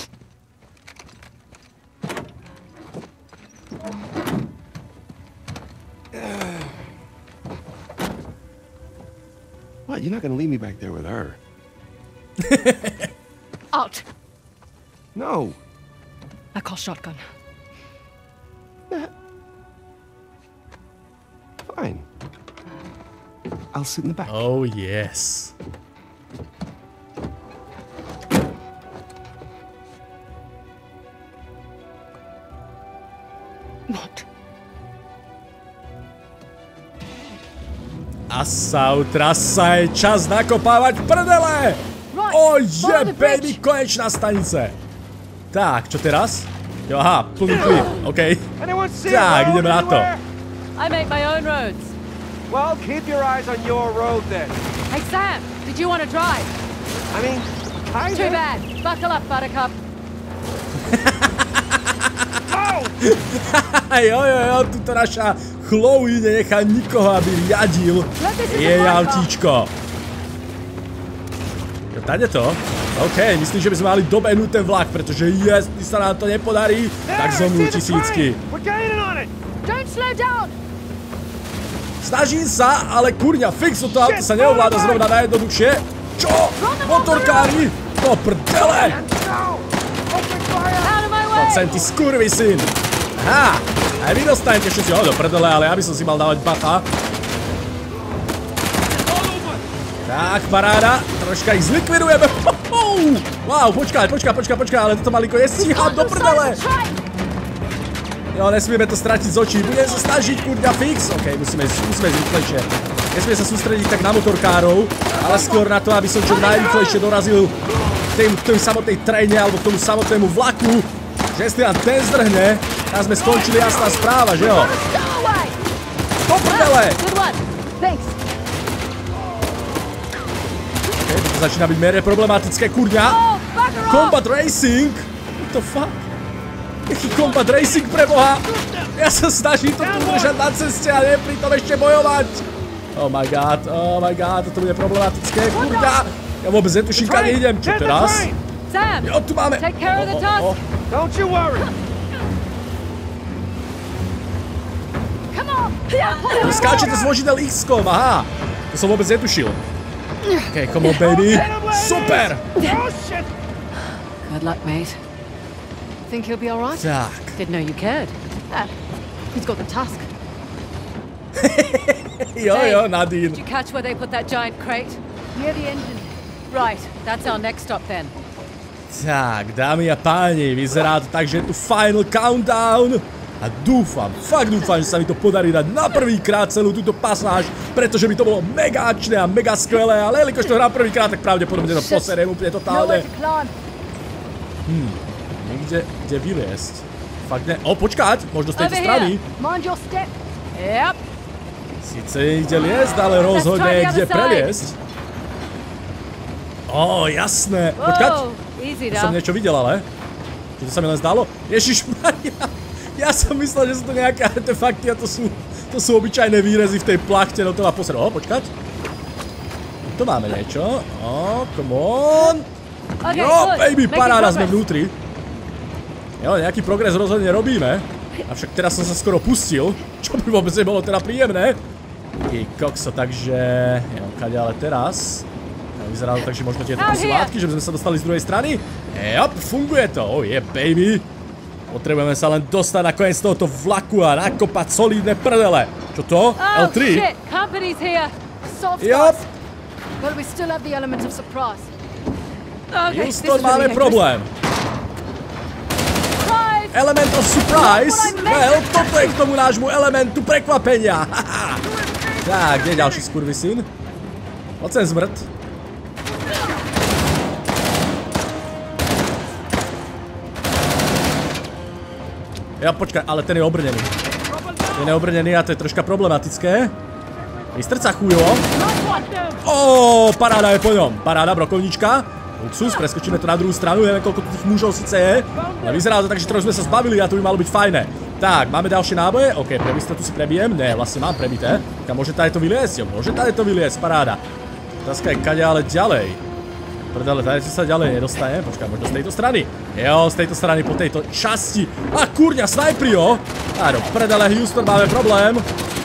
What? You're not gonna leave me back there with her? Out. No. I call shotgun. Fine. I'll sit in the back. Oh, yes. What? Asau, trasa je čas nakopávať prdele! Oh je, baby, konečná stanice. Tak, čo teraz? Jo, aha, plný klip, okej. Tak, ideme na to. I make my own roads. Well, keep your eyes on your road then. Hey, Sam, did you want to drive? I mean, kinda. Too bad. Buckle up, Buttercup. Jo, jo, jo, tuto naša Chloe nenechá nikoho, aby riadil jej autíčko. Jo, tady to? OK, myslím, že by sme mali dobehnúť ten vlak, pretože jestli sa nám to nepodarí, tak zomrú tisícky. Don't slow down! Snažím sa, ale kurňa, fixu to auto sa neovláda zrovna najjednoduchšie. Čo? Motorkári? To prdele! Poď sem, ty skurvisyn! Aha! Aj vy dostanete všetci, o, do prdele, ale ja by som si mal dávať bacha. Tak, paráda. Troška ich zlikvidujeme. Wow, počkaj, počkaj, počkaj, počkaj, ale toto malinko nestíham do prdele. Jo, nesmieme to stratiť z očí. Budem sa snažiť, kurňa, fix. OK, musíme, musíme zrýchlejšie. Nesmieme sa sústrediť tak na motorkárov, ale skôr na to, aby som čo najrýchlejšie dorazil k tej samotnej tréne alebo k tomu samotnému vlaku. Že jestli nám ten zdrhne, tak sme skončili, jasná správa, že jo? Do prdele! OK, toto začína byť mere problematické, kurňa. Combat Racing? What the fuck? Jaký combat racing pre Boha? Ja sa snažím to tu udržať na ceste a nie pri tom ešte bojovať. Oh my god, oh my god, toto bude problematické, kurňa. Ja vôbec netuším, kam idem. Čo teraz? Jo, tu máme. Oh, oh, oh. Don't you worry. Skáčete z vozidel X-kom, aha. To som vôbec netušil. OK, come on, baby. Super. Good luck, mate. Think he'll be all right? Tak. Didn't know you cared. Uh, he's got the tusk. Jo, jo, Nadine. Did you catch where they put that giant crate? Near the engine. Right, that's our next stop then. Tak, dámy a páni, vyzerá to tak, že je tu final countdown. A dúfam, fakt dúfam, že sa mi to podarí dať na prvýkrát celú túto pasáž, pretože by to bolo mega akčné a mega skvelé, ale jelikož to hrám prvýkrát, tak pravdepodobne to poseriem úplne totálne. Hmm, niekde, kde vyliesť? Fakt ne... O, počkať, možno z tejto strany. Mind your step. Yep. Sice niekde liesť, ale rozhodne je kde preliesť. Ó, jasné. Počkať. Som niečo videl, ale. Či to sa mi len zdalo? Ježišmaria. Ja som myslel, že sú to nejaké artefakty a to sú, to sú obyčajné výrezy v tej plachte, no to má posrať. O, počkať. Tu máme niečo. O, come on. Jo, baby, paráda, sme vnútri. Jo, nejaký progres rozhodne robíme. Avšak teraz som sa skoro pustil, čo by vôbec nebolo teda príjemné. Ty kokso, takže... Jo, kade ale teraz? Vyzerá to tak, že možno tieto posylátky, že by sme sa dostali z druhej strany. Jop, funguje to. Oh yeah, baby. Potrebujeme sa len dostať na koniec tohoto vlaku a nakopať solidné prdele. Čo to? el tri? Jop. Houston, máme problém. Element of surprise. Well, toto je k tomu nášmu elementu prekvapenia. Tak, kde je ďalší skurvisín? Poď sem zmrt. Ja, počkaj, ale ten je obrnený. Ten je obrnený a to je troška problematické. Vystrca chujovo. Ó, paráda je po ňom. Paráda, brokovnička. Luxus, preskočíme to na druhú stranu, neviem koľko tých mužov síce je. Ale vyzerá to tak, že trochu sme sa zbavili a to by malo byť fajné. Tak, máme ďalšie náboje, ok, pre istotu si prebijem, ne, vlastne mám prebité. A môže tady to vyliesť, jo, môže tady to vyliesť, paráda. Otázka je kade, ale ďalej. Prdele, tady sa ďalej nedostane, počkaj, možno z tejto strany. Jo, z tejto strany po tejto časti. A kurňa, snajpri, jo. Áno, prdele, Houston, máme problém.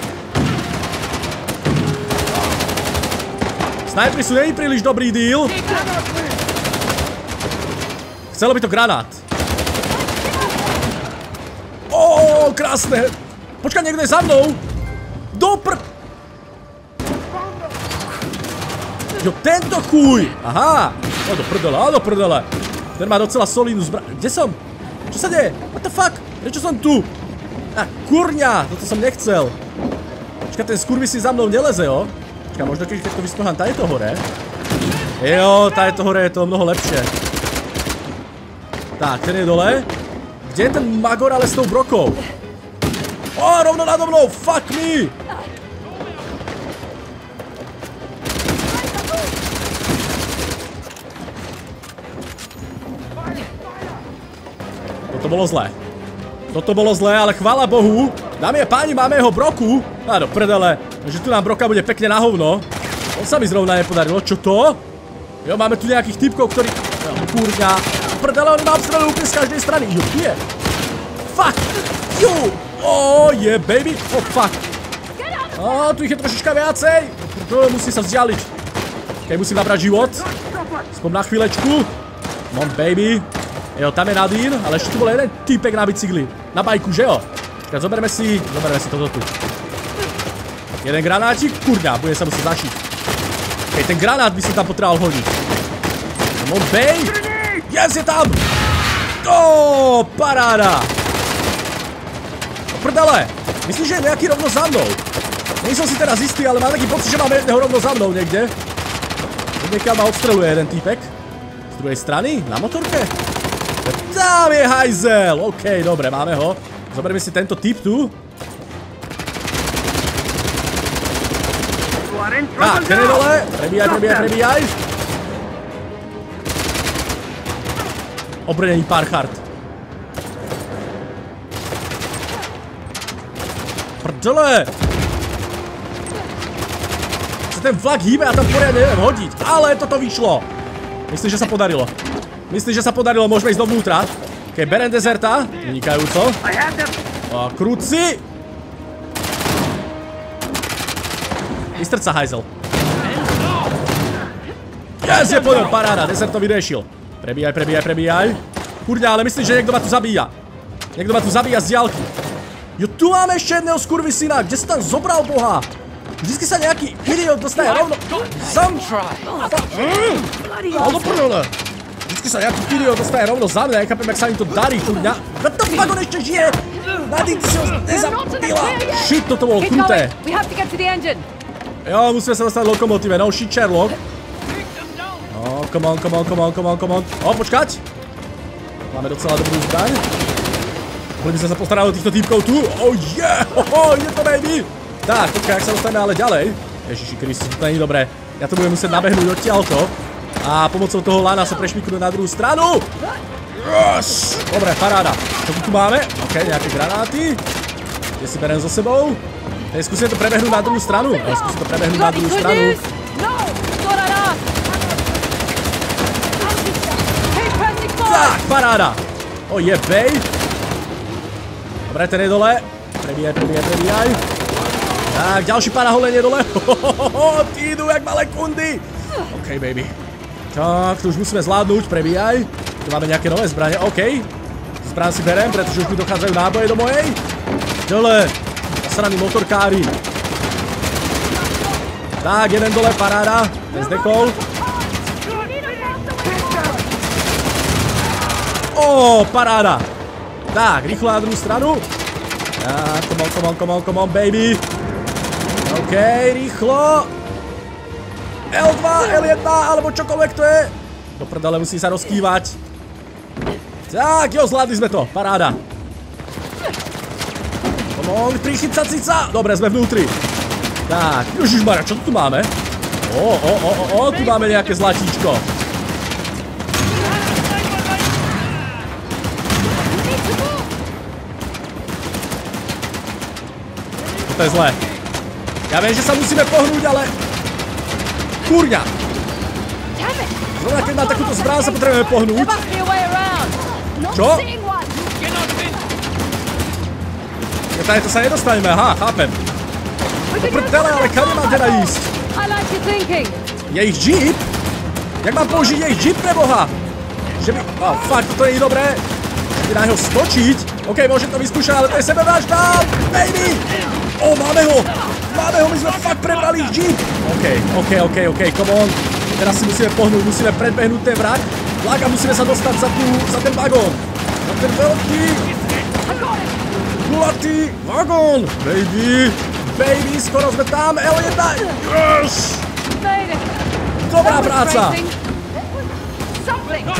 Snajpri sú není príliš dobrý deal. Chcelo by to granát. Ó, krásne. Počkaj, niekto je za mnou. Dopr... Jo, tento chuj. Aha. No do prdele, a do prdele. Ten má docela solidnú zbra... Kde som? Čo sa deje? What the fuck? Prečo som tu? A kurňa, toto som nechcel. Počkaj, ten skurvis si za mnou neleze, jo? Počkaj, možno keď to vyskohám tadyto hore. Jo, tadyto hore je to mnoho lepšie. Tak, ten je dole. Kde je ten magor ale s tou brokou? Ó, rovno nado mnou, fuck me! Toto bolo zlé. Toto bolo zlé, ale chvála Bohu. Dámy a páni, máme jeho broku. Áno, prdele, že tu nám broka bude pekne na hovno. To sa mi zrovna nepodarilo. Čo to? Jo, máme tu nejakých typkov, ktorí... Jo, kurňa. Prdele, oni mám stranu úplne z každej strany. Jo, tu je. Fuck. Jo. Oh, yeah, baby. Oh, fuck. Á, tu ich je trošička viacej. Prdele, musí sa vzdialiť. Keď musím nabrať život. Spom na chvíľečku. Come on, baby. Jo, tam je Nadine, ale ešte tu bol jeden týpek na bicykli. Na bajku, že jo? Tak zoberme si, zoberme si toto tu. Jeden granátik, kurňa, bude sa musieť zašiť. Hej, ten granát by si tam potreboval hodiť. Come on, bej! Yes, je tam! Ó, paráda! No prdele, myslím, že je nejaký rovno za mnou. Nie som si teraz istý, ale mám taký pocit, že máme jedného rovno za mnou niekde. Niekiaľ ma odstreluje jeden týpek. Z druhej strany, na motorke. Tam je hajzel! OK, dobre, máme ho. Zoberme si tento typ tu. Tak, ten je dole. Prebíjaj, prebíjaj, prebíjaj. Obrnený Parchard. Prdele! Sa ten vlak hýbe a tam poriadne neviem hodiť. Ale toto vyšlo. Myslím, že sa podarilo. Myslím, že sa podarilo, môžeme ísť dovnútra. Ok, berem dezerta. Vynikajúco. A krúci. Vystrč sa, hajzel. Yes, je po ňom, paráda. Dezert to vyriešil. Prebíjaj, prebíjaj, prebíjaj. Kurňa, ale myslím, že niekto ma tu zabíja. Niekto ma tu zabíja z diaľky. Jo, tu máme ešte jedného skurvisina. Kde si tam zobral, boha? Vždycky sa nejaký idiot dostane rovno... Sam... Ale prdele. Vždycky sa nejaký idiot dostane rovno za mňa. Nechápem, jak sa im to darí, kurňa. What the fuck, on ešte žije? Nadine, ty si ho nezabila. Shit, toto bolo kruté. Jo, musíme sa dostať lokomotíve. No shit, Sherlock. No, come on, come on, come on, come on, come on. O, počkať. Máme docela dobrú zbraň. Mohli by sme sa postarať o týchto týpkov tu. Oh yeah, hoho, je to baby. Tak, počkaj, ak sa dostaneme ale ďalej. Ježiši Kristus, to nie je dobré. Ja to budem musieť nabehnúť odtiaľto. A pomocou toho lana sa prešmiknúť na druhú stranu. Yes. Dobre, paráda. Čo tu máme? Ok, nejaké granáty. Kde si berem so sebou. Teď skúsim to prebehnúť na druhú stranu. Ja, skúsim to prebehnúť na druhú stranu. Tak, paráda. O, je bej. Dobre, ten je dole. Prebíjaj, prebíjaj, prebíjaj. Tak, ďalší pán na holenie dole. Hohohoho, ty idú jak malé kundy. OK, baby. Tak, to už musíme zvládnuť, prebíjaj. Tu máme nejaké nové zbrane, OK. Zbraň si berem, pretože už mi dochádzajú náboje do mojej. Dole. Zasraní motorkári. Tak, jeden dole, paráda. Ten zdekol. Ó, paráda. Tak, rýchlo na druhú stranu. Ah, come on, come on, come on, come on, baby. OK, rýchlo. el dva, el jedna, alebo čokoľvek to je. Do prdele, musí sa rozkývať. Tak, jo, zvládli sme to. Paráda. Come on, prichycať sa. Dobre, sme vnútri. Tak, ježišmarja, čo tu máme? O, o, o, o, o, tu máme nejaké zlatíčko. To je zlé. Ja viem, že sa musíme pohnúť, ale... Kurňa! Zrovna keď mám takúto zbrán, sa potrebujeme pohnúť. Čo? Ja tady to sa nedostaneme, aha, chápem. Do prdele, ale kam mám teda ísť? Je ich jeep? Jak mám použiť je ich jeep, neboha? Že by... Oh, fuck, toto nie je dobré. Že by na neho skočiť. OK, môžem to vyskúšať, ale to je sebevražda, baby! O, máme ho! Máme ho, my sme fakt prebrali ich jeep! OK, OK, OK, OK, come on. Teraz si musíme pohnúť, musíme predbehnúť ten vrah. Vlak a musíme sa dostať za, tú, za ten vagón. Za ten veľký... Gulatý vagón! Baby! Baby, skoro sme tam! el jedna! Yes! Dobrá práca! OK.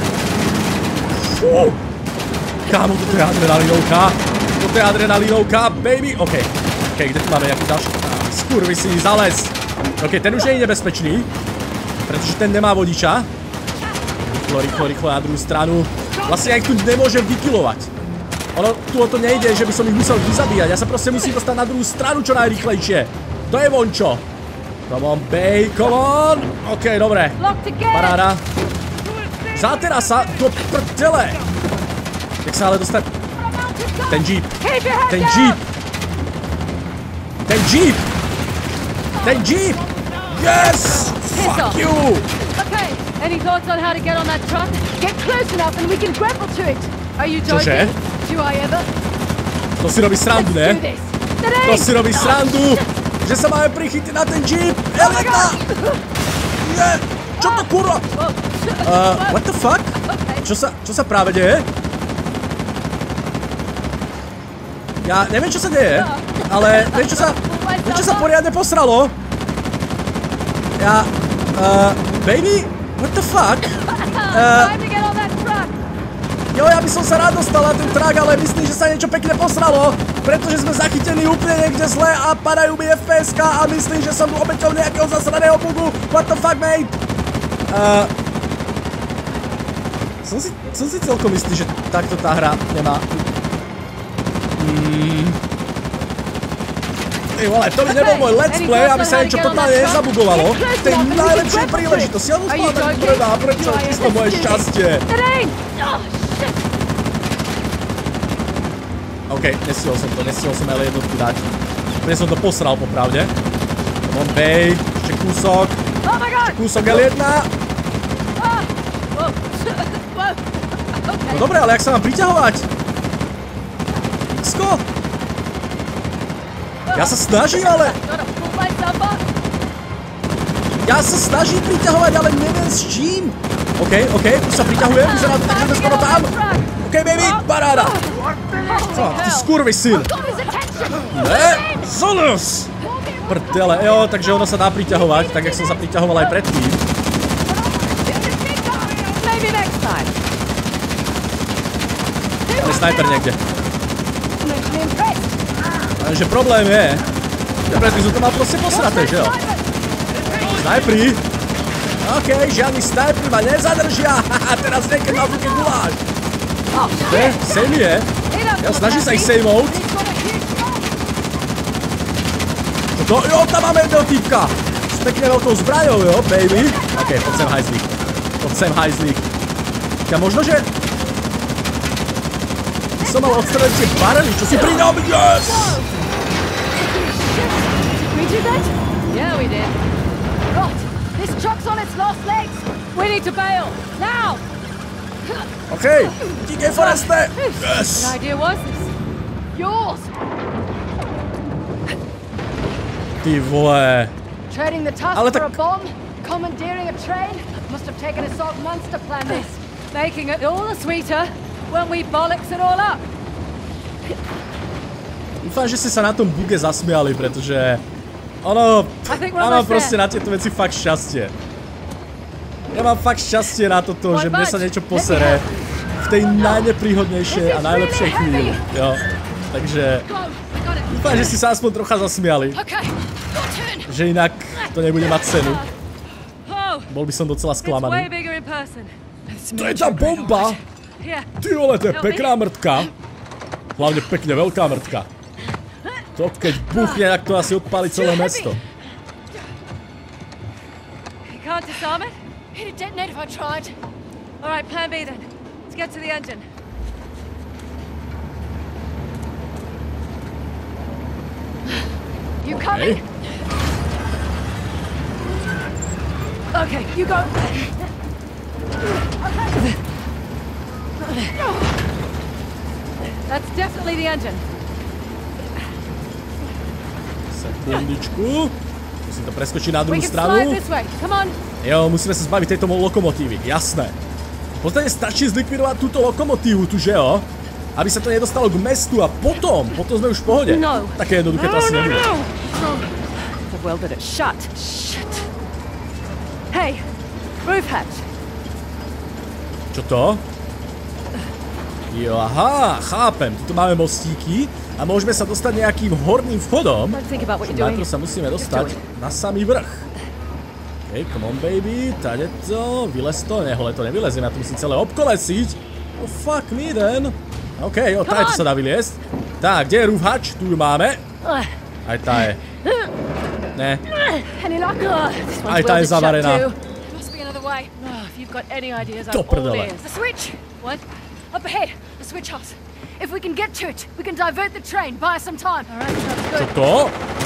Fú. Kámo, toto je adrenalinovka. Toto je adrenalinovka, baby! OK. OK, kde tu máme nejaký ďalší? Skurvisí, zales! OK, ten už nie je nebezpečný. Pretože ten nemá vodiča. Rýchlo, rýchlo, rýchlo na druhú stranu. Vlastne ja ich tu nemôžem vykilovať. Ono tu o to nejde, že by som ich musel vyzabíjať. Ja sa proste musím dostať na druhú stranu čo najrýchlejšie. To je vončo. Come on, babe, come on. OK, dobre. Paráda. Zátera sa do prdele. Jak sa ale dostať... Ten jeep. Ten jeep. Ten jeep. Ten jeep. Yes! Fuck you! Okay, any thoughts on how to get on that truck? Get close enough and we can grapple to it. Are you joking? Do I ever? To si robí srandu, ne? To si robí srandu, že sa máme prichytiť na ten jeep. el jedna! Je! Čo to kurva? Uh, what the fuck? Čo sa, čo sa práve deje? Ja neviem, čo sa deje, ale niečo sa, niečo sa poriadne posralo. Ja, uh, baby, what the fuck? Uh, jo, ja by som sa rád dostal na ten trak, ale myslím, že sa niečo pekne posralo, pretože sme zachytení úplne niekde zle a padajú mi ef pé eska a myslím, že som obeťou nejakého zasraného bugu. What the fuck, mate? Uh, som, si, som si celkom istý, že takto tá hra nemá... Mm. Ej, vole, to by nebol môj let's play, aby sa niečo totálne nezabugovalo. V tej najlepšej príležitosti. Ja som spala tak predá, prečo to moje šťastie? OK, nestihol som to, nestihol som ale jednotku dať. Úplne som to posral, popravde. Come on, babe, ešte kúsok. Ešte kúsok el jedna. No dobre, ale jak sa mám priťahovať? X-ko? Ja sa snažím, ale... Ja sa snažím priťahovať, ale neviem s čím. OK, OK, tu sa priťahujem, vyzerá to tak, že sme skoro tam. OK, baby, paráda. Oh, ty skurvisyn. Ne, Zonus. Prdele, jo, takže ono sa dá priťahovať, tak jak som sa priťahoval aj predtým. Ale snajper niekde. Takže problém je, že predtým som to mal proste posraté, že jo? Snajpri. OK, žiadni snajpri ma nezadržia. Haha, teraz niekedy mám v ruke guláš. Kde? Sejmi je. Ja snažím sa ich sejmouť. Čo to? Jo, tam máme jedného týpka. S pekne veľkou zbraňou, jo, baby. OK, poď sem hajzlík. Poď sem hajzlík. Ja možno, že... Ty som mal odstreliť tie barely, čo si pri ňom, yes! Yeah, we did. Right, this truck's on its last legs. We need to bail now. OK, díkej Foreste. Yes. What idea was this? Yours. Ty vole. Trading the tusk Ale for tak... a bomb, commandeering a train. Must have taken Assault months to plan this, making it all the sweeter Weren't we bollocks it all up? Dúfam, že ste sa na tom buge zasmiali, pretože ono, ja mám proste na tieto veci fakt šťastie. Ja mám fakt šťastie na toto, že mne sa niečo posere v tej najnepríhodnejšej a najlepšej chvíli, jo. Takže dúfam, že ste sa aspoň trocha zasmiali. Že inak to nebude mať cenu. Bol by som docela sklamaný. To je tá bomba! Ty vole, to je pekná mrtka. Hlavne pekne veľká mrtka. To keď buchne, tak to asi odpáli celé mesto. You can't disarm it? It'd detonate if I tried. Alright, plan B then. Let's get to the engine. You coming? Okay, you go. That's definitely the engine. Sekundičku. Musím to preskočiť na druhú We can stranu. slide this way. Come on. Jo, musíme sa zbaviť tejto lokomotívy, jasné. V podstate stačí zlikvidovať túto lokomotívu tu, že jo? Aby sa to nedostalo k mestu a potom, potom sme už v pohode. No. Také jednoduché to asi nebude. The welded it shut. Shit. Hey, roof hatch. Čo to? Jo, aha, chápem. Tuto máme mostíky a môžeme sa dostať nejakým horným vchodom. Don't think about what you're doing. Najprv sa musíme dostať na samý vrch. Hej, come on baby, tady to, vylez to, nehole to nevylezím, ja to musím celé obkolesiť. Oh fuck me then. OK, jo, tady to sa dá vyliesť. Tak, kde je roof hatch? Tu ju máme. Aj tá je. Ne. Any luck? Oh, this one's Aj tá je welded shut zavarená. too. Must be another way. Oh, if you've got any ideas, I'm Do all prdele. ears. The switch! What? Up ahead, the switch house. If we can get to it, we can divert the train, buy us some time. All right, sounds Čo good. to?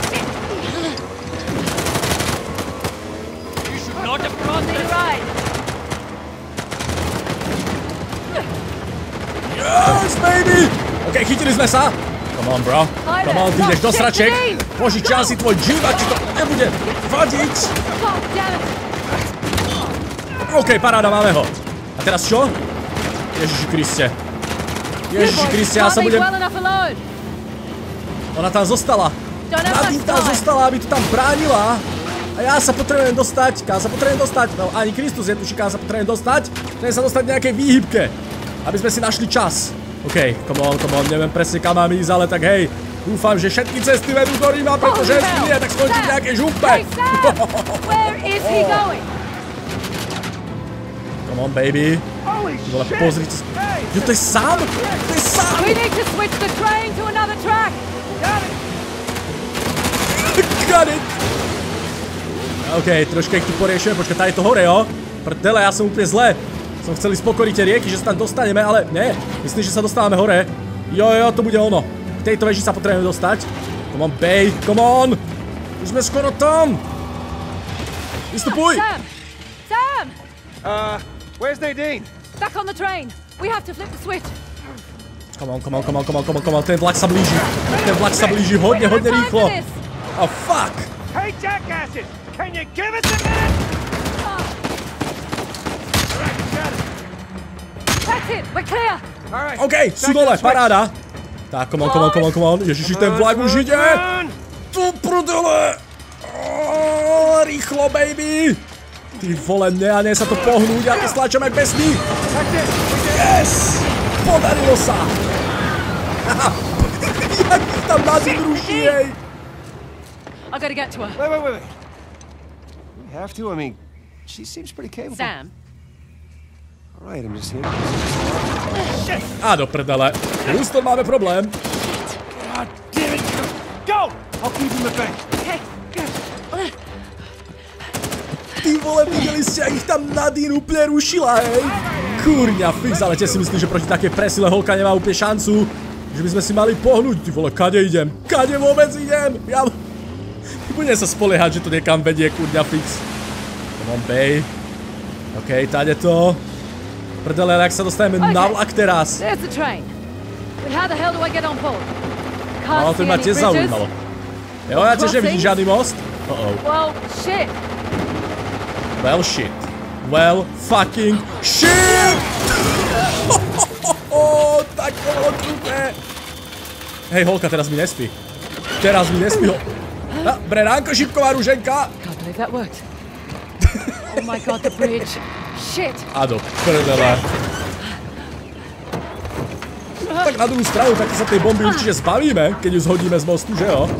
You should not have crossed Need a this. ride. Yes, baby! OK, chytili sme sa. Come on, bro. Come on, ty ideš do sraček. Požičam si tvoj jeep, a ti to nebude vadiť. God damn it. OK, paráda, máme ho. A teraz čo? Ježiši Kriste. Ježiši Kriste, ja sa budem... Well enough alone. Ona tam zostala. Don't have Nadine much tam time. zostala, aby to tam bránila. A ja sa potrebujem dostať. Kam sa potrebujem dostať? No, ani Kristus netuší, kam sa potrebujem dostať. Potrebujem sa dostať v nejakej výhybke. Aby sme si našli čas. OK, come on, come on, neviem presne kam mám ísť, ale tak hej. Dúfam, že všetky cesty vedú do Ríma, pretože Holy jestli hell. nie, tak skončím v nejakej žumpe. Hey, Sam! Where is he going? Come on, baby. Ty vole, pozrite sa. Jo, to je sám? To je sám! We need to switch the train to another track. Got it. Got it! OK, troška ich tu poriešujem, počkaj, tady je to hore, jo? Prdele, ja som úplne zle. Som chcel ísť pokoriť tie rieky, že sa tam dostaneme, ale nie. Myslím, že sa dostávame hore. Jo, jo, to bude ono. K tejto veži sa potrebujeme dostať. Come on, babe, come on! Už sme skoro tam! Vystupuj! Sam! Sam! Uh, where's Nadine? Back on the train. We have to flip the switch. Come on, come on, come on, come on, come on, come on. Ten vlak sa blíži. Ten vlak sa blíži hodne, We hodne have time rýchlo. for this. Oh, fuck! Hey, jackasses! Can you give us a minute? That's it. We're clear. All right. OK, sú dole, paráda. Tak, come on, come on, come on, come on. Ježiši, ten vlak už ide. Tu prdele. Oh, rýchlo, baby. Ty vole, ne a ne sa to pohnúť, ja to stlačam jak besný. Yes! Podarilo sa. Jak ich tam Nadine ruší, hej. I gotta get to her. Wait, wait, wait, wait. We have to. I mean, she seems pretty capable. Sam. All right, I'm just here. A do prdele. Houston, máme problém. God damn it! Go! I'll keep him at bay. Okay. Good. Ty vole, videli ste, jak ich tam Nadine úplne rušila, hej? Kurňa, fix, ale tie si myslím, že proti takej presile holka nemá úplne šancu. Že by sme si mali pohnúť. Ty vole, kade idem? Kade vôbec idem? Ja... Budem sa spoliehať, že to niekam vedie, kurňa, fix. Come on, babe. OK, tady to. Prdele, jak sa dostaneme Okay. na vlak teraz? There's the train. But how the hell do I get on board? No, Can't to see ma any tiež bridges. zaujímalo. Jo, ja tiež nevidím žiadny most. Uh-oh. Well, shit. Well, shit. Well, fucking shit! Odkúpe! Hej, holka, teraz mi nespí. Teraz mi nespí ho... Dobré ránko, šipková ruženka! Can't believe that worked. Oh my god, the bridge. Shit. A do prdele. Tak na druhú stranu, tak sa tej bomby určite zbavíme, keď ju zhodíme z mostu, že jo?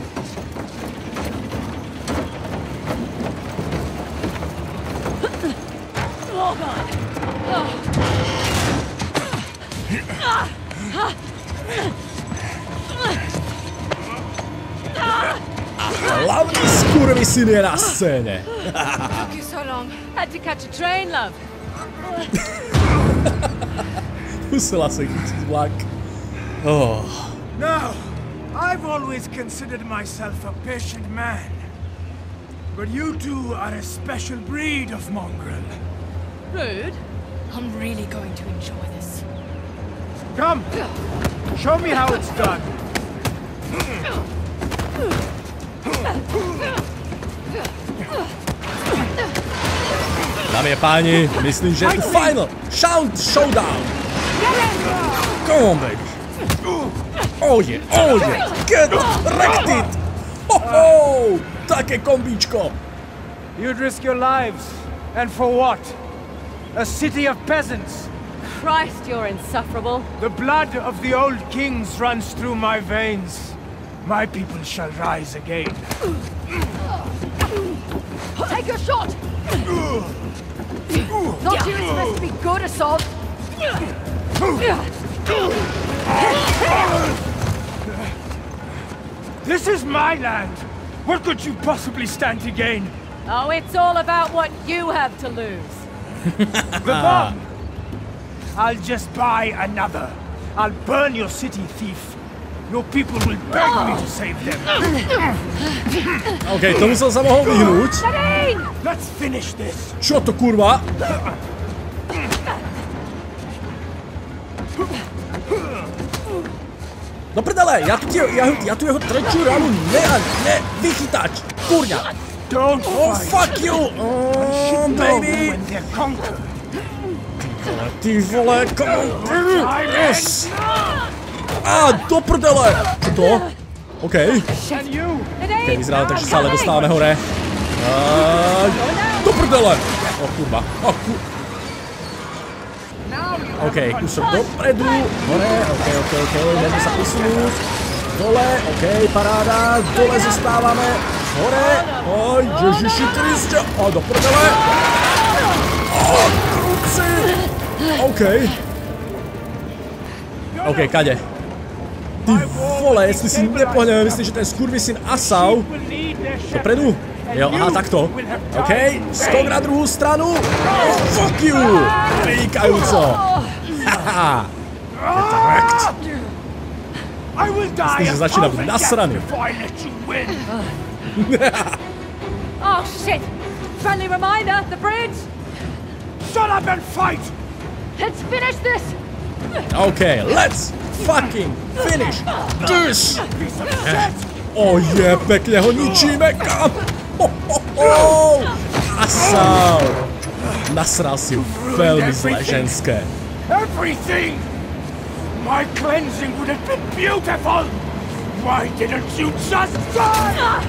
Oh god. Hlavný skurvysyn je na scéne. Took you so long. Had to catch a train, love. Musela se chytit vlak. Oh. No, I've always considered myself a patient man. But you two are a special breed of mongrel. Rude. I'm really going to enjoy this. Come, show me how it's done. Dámy a páni, myslím, že je tu final Shout Showdown. Come on, baby. Oh yeah, oh yeah. Get wrecked it. Ho ho, také kombíčko. You'd risk your lives, and for what? A city of peasants. Christ, you're insufferable. The blood of the old kings runs through my veins. My people shall rise again. Take your shot! Not you, it's supposed to be good assault. This is my land. What could you possibly stand to gain? Oh, it's all about what you have to lose. The bomb! I'll just buy another. I'll burn your city, thief. Your people will beg me to save them. OK, tomu som sa mohol vyhnúť. Let's finish this. Čo to kurva? No prdele, ja tu, tie, ja, ja tu jeho trečiu ranu ne, ne, vychytač, kurňa. Don't Oh, fuck you! Oh, baby! when they're conquered. Ty vole, come on! Yes! Á, do prdele! Čo to? OK. And you. OK, vyzerá tak, že sa ale dostávame hore. Á, do prdele! O kurva, o kurva. OK, kúsok dopredu, hore, OK, OK, OK, môžeme sa posunúť. Dole, OK, paráda, dole zostávame. Hore, oj, Ježiši Kriste, a do prdele. O, krúci. OK. OK, kade? Ty vole, jestli si nepohneme, myslím, že ten skurvisyn Asau. Dopredu? Jo, aha, takto. OK, skok na druhú stranu. Oh, fuck you! Vynikajúco. Haha. Get wrecked. Myslím, že začína byť nasraný. Oh shit! Friendly reminder, the bridge! Shut up and fight! Let's finish this! OK, let's fucking finish this! Oh je, pekne ho ničíme, kam? Ho, ho, ho! Asau! Nasral si ju veľmi zlé ženské. Everything! My cleansing would have been beautiful! Why didn't you just die?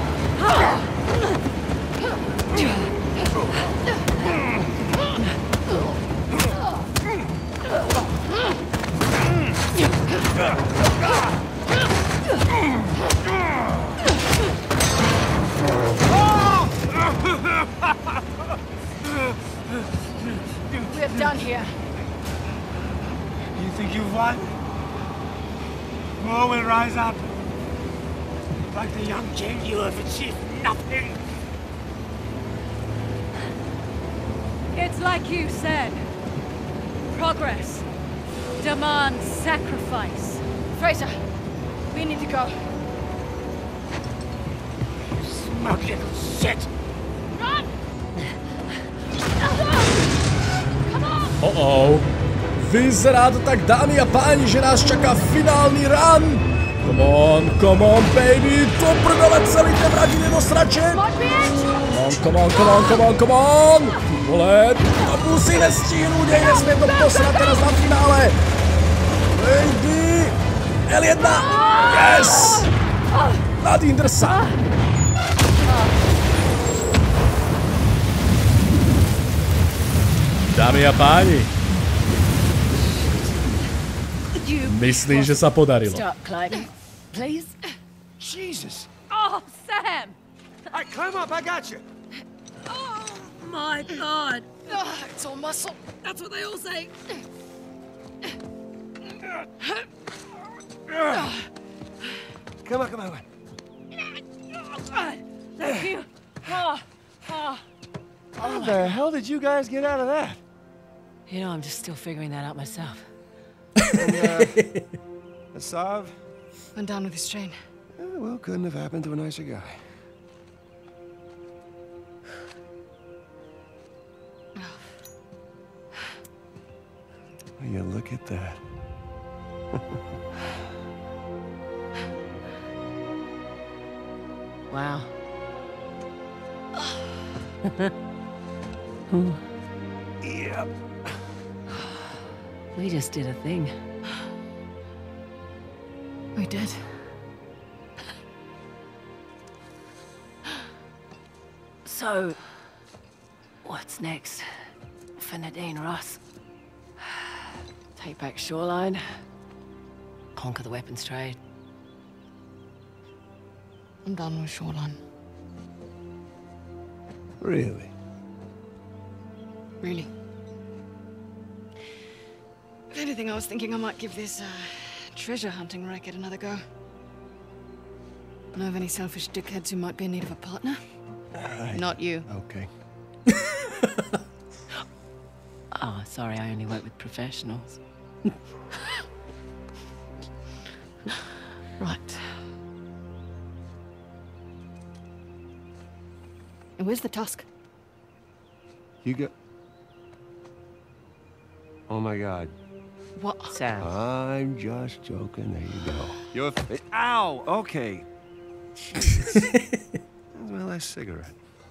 We're done here. You think you've won? More will rise up. Like the young king, you have achieved nothing. It's like you said. Progress demands sacrifice. Fraser, we need to go. Smug little shit. Run! Oh-oh. Vyzerá to tak, dámy a páni, že nás čaká finálny run. Come on, come on, baby. Do prdele, celý ten radí nedostračen. Come on, come on, come on, come on, come on. Ty vole, to musíme stihnúť, nesmie to posrať teraz na finále. Baby! el jedna! Yes! Nadine, drž sa! Dámy a páni, myslím, že sa podarilo. Stop, Clyde. Please? Jesus. Oh, Sam! All right, climb up. I got you. Oh, my God. Oh, it's all muscle. That's what they all say. Come on, come on, come on. Thank you. Oh, oh. How the hell did you guys get out of that? You know, I'm just still figuring that out myself. And, uh, Asav? Went down with his train. Eh, well, couldn't have happened to a nicer guy. Will you look at that? Wow. Yep. We just did a thing. We did. So, what's next for Nadine Ross? Take back Shoreline, conquer the weapons trade. I'm done with Shoreline. Really? Really. If anything, I was thinking I might give this uh, treasure hunting racket another go. Know of any selfish dickheads who might be in need of a partner? I... Not you. Okay. Oh, sorry, I only work with professionals. Right. And where's the tusk? You go... Oh my God. What? Sam. I'm just joking. There you go. You're... F Ow! Okay. Jesus. That's my last cigarette.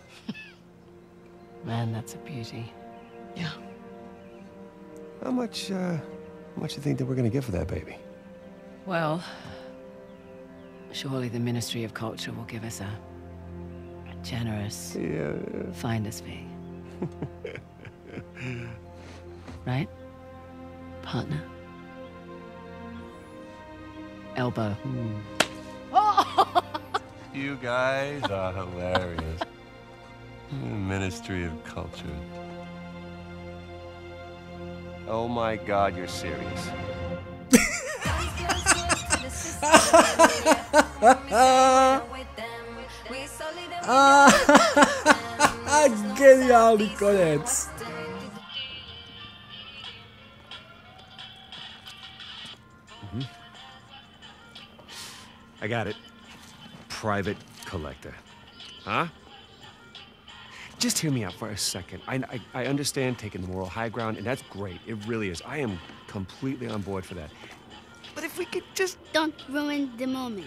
Man, that's a beauty. Yeah. How much, uh... How much do you think that we're gonna get for that baby? Well, surely the Ministry of Culture will give us a, a generous Yeah. finder's fee. Right? Partner? Elbow. You guys are hilarious. Ministry of Culture. Oh my God, you're serious. Geniálny konec. Mm-hmm. I got it. Private collector. Huh? Just hear me out for a second. I, I, I understand taking the moral high ground, and that's great. It really is. I am completely on board for that. But if we could just... Don't ruin the moment.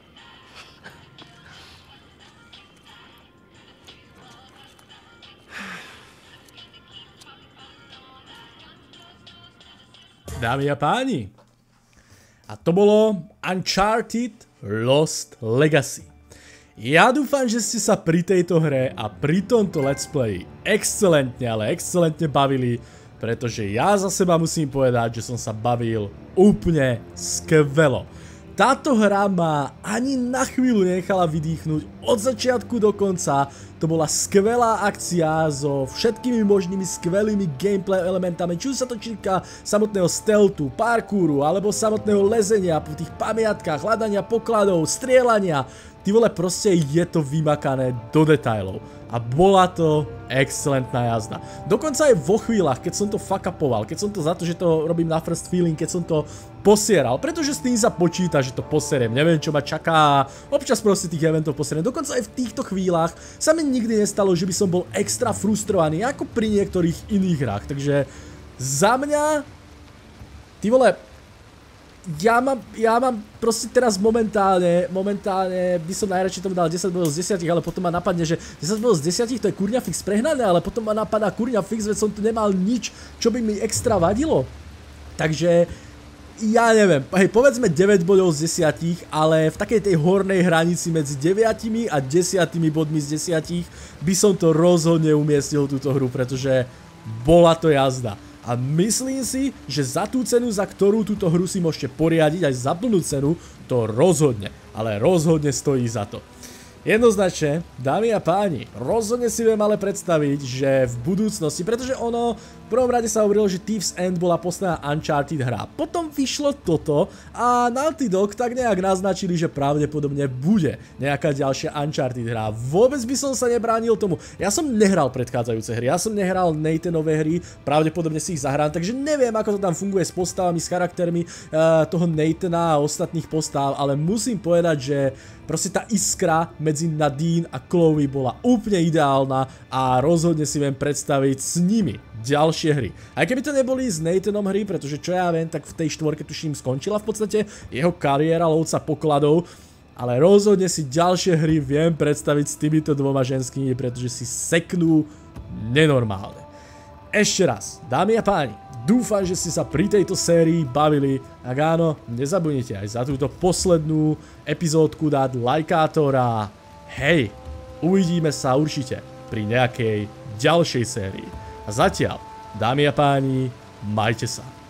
Dámy a páni, a to bolo Uncharted Lost Legacy. Ja dúfam, že ste sa pri tejto hre a pri tomto let's play excelentne, ale excelentne bavili, pretože ja za seba musím povedať, že som sa bavil úplne skvelo. Táto hra ma ani na chvíľu nechala vydýchnuť od začiatku do konca. To bola skvelá akcia so všetkými možnými skvelými gameplay elementami, či už sa to týka samotného stealthu, parkouru, alebo samotného lezenia po tých pamiatkách, hľadania pokladov, strieľania. Ty vole, proste je to vymakané do detailov. A bola to excelentná jazda. Dokonca aj vo chvíľach, keď som to fuck upoval, keď som to za to, že to robím na first feeling, keď som to posieral, pretože s tým sa počíta, že to poseriem, neviem čo ma čaká, občas proste tých eventov poseriem. Dokonca aj v týchto chvíľach sa mi nikdy nestalo, že by som bol extra frustrovaný, ako pri niektorých iných hrách. Takže za mňa, ty vole, Ja mám, ja mám proste teraz momentálne, momentálne by som najradšej tomu dal desať bodov z desať, ale potom ma napadne, že desať bodov z desať to je kurňa fix prehnané, ale potom ma napadá kurňa fix, veď som tu nemal nič, čo by mi extra vadilo. Takže ja neviem, hej, povedzme deväť bodov z desiatich, ale v takej tej hornej hranici medzi deviatimi a desiatimi bodmi z desiatich by som to rozhodne umiestnil túto hru, pretože bola to jazda. A myslím si, že za tú cenu, za ktorú túto hru si môžete poriadiť, aj za plnú cenu, to rozhodne, ale rozhodne stojí za to. Jednoznačne, dámy a páni, rozhodne si viem ale predstaviť, že v budúcnosti, pretože ono, v prvom rade sa hovorilo, že Thief's End bola posledná Uncharted hra. Potom vyšlo toto a Naughty Dog tak nejak naznačili, že pravdepodobne bude nejaká ďalšia Uncharted hra. Vôbec by som sa nebránil tomu. Ja som nehral predchádzajúce hry, ja som nehral Nathanové hry, pravdepodobne si ich zahrám, takže neviem, ako to tam funguje s postavami, s charaktermi uh, toho Nathana a ostatných postav, ale musím povedať, že proste tá iskra medzi Nadine a Chloe bola úplne ideálna a rozhodne si viem predstaviť s nimi ďalšie hry. Aj keby to neboli s Nathanom hry, pretože čo ja viem, tak v tej štvorke tuším skončila v podstate jeho kariéra lovca pokladov, ale rozhodne si ďalšie hry viem predstaviť s týmito dvoma ženskými, pretože si seknú nenormálne. Ešte raz, dámy a páni, dúfam, že ste sa pri tejto sérii bavili. Ak áno, nezabudnite aj za túto poslednú epizódku dať lajkátor a hej, uvidíme sa určite pri nejakej ďalšej sérii. A zatiaľ, dámy a páni, majte sa.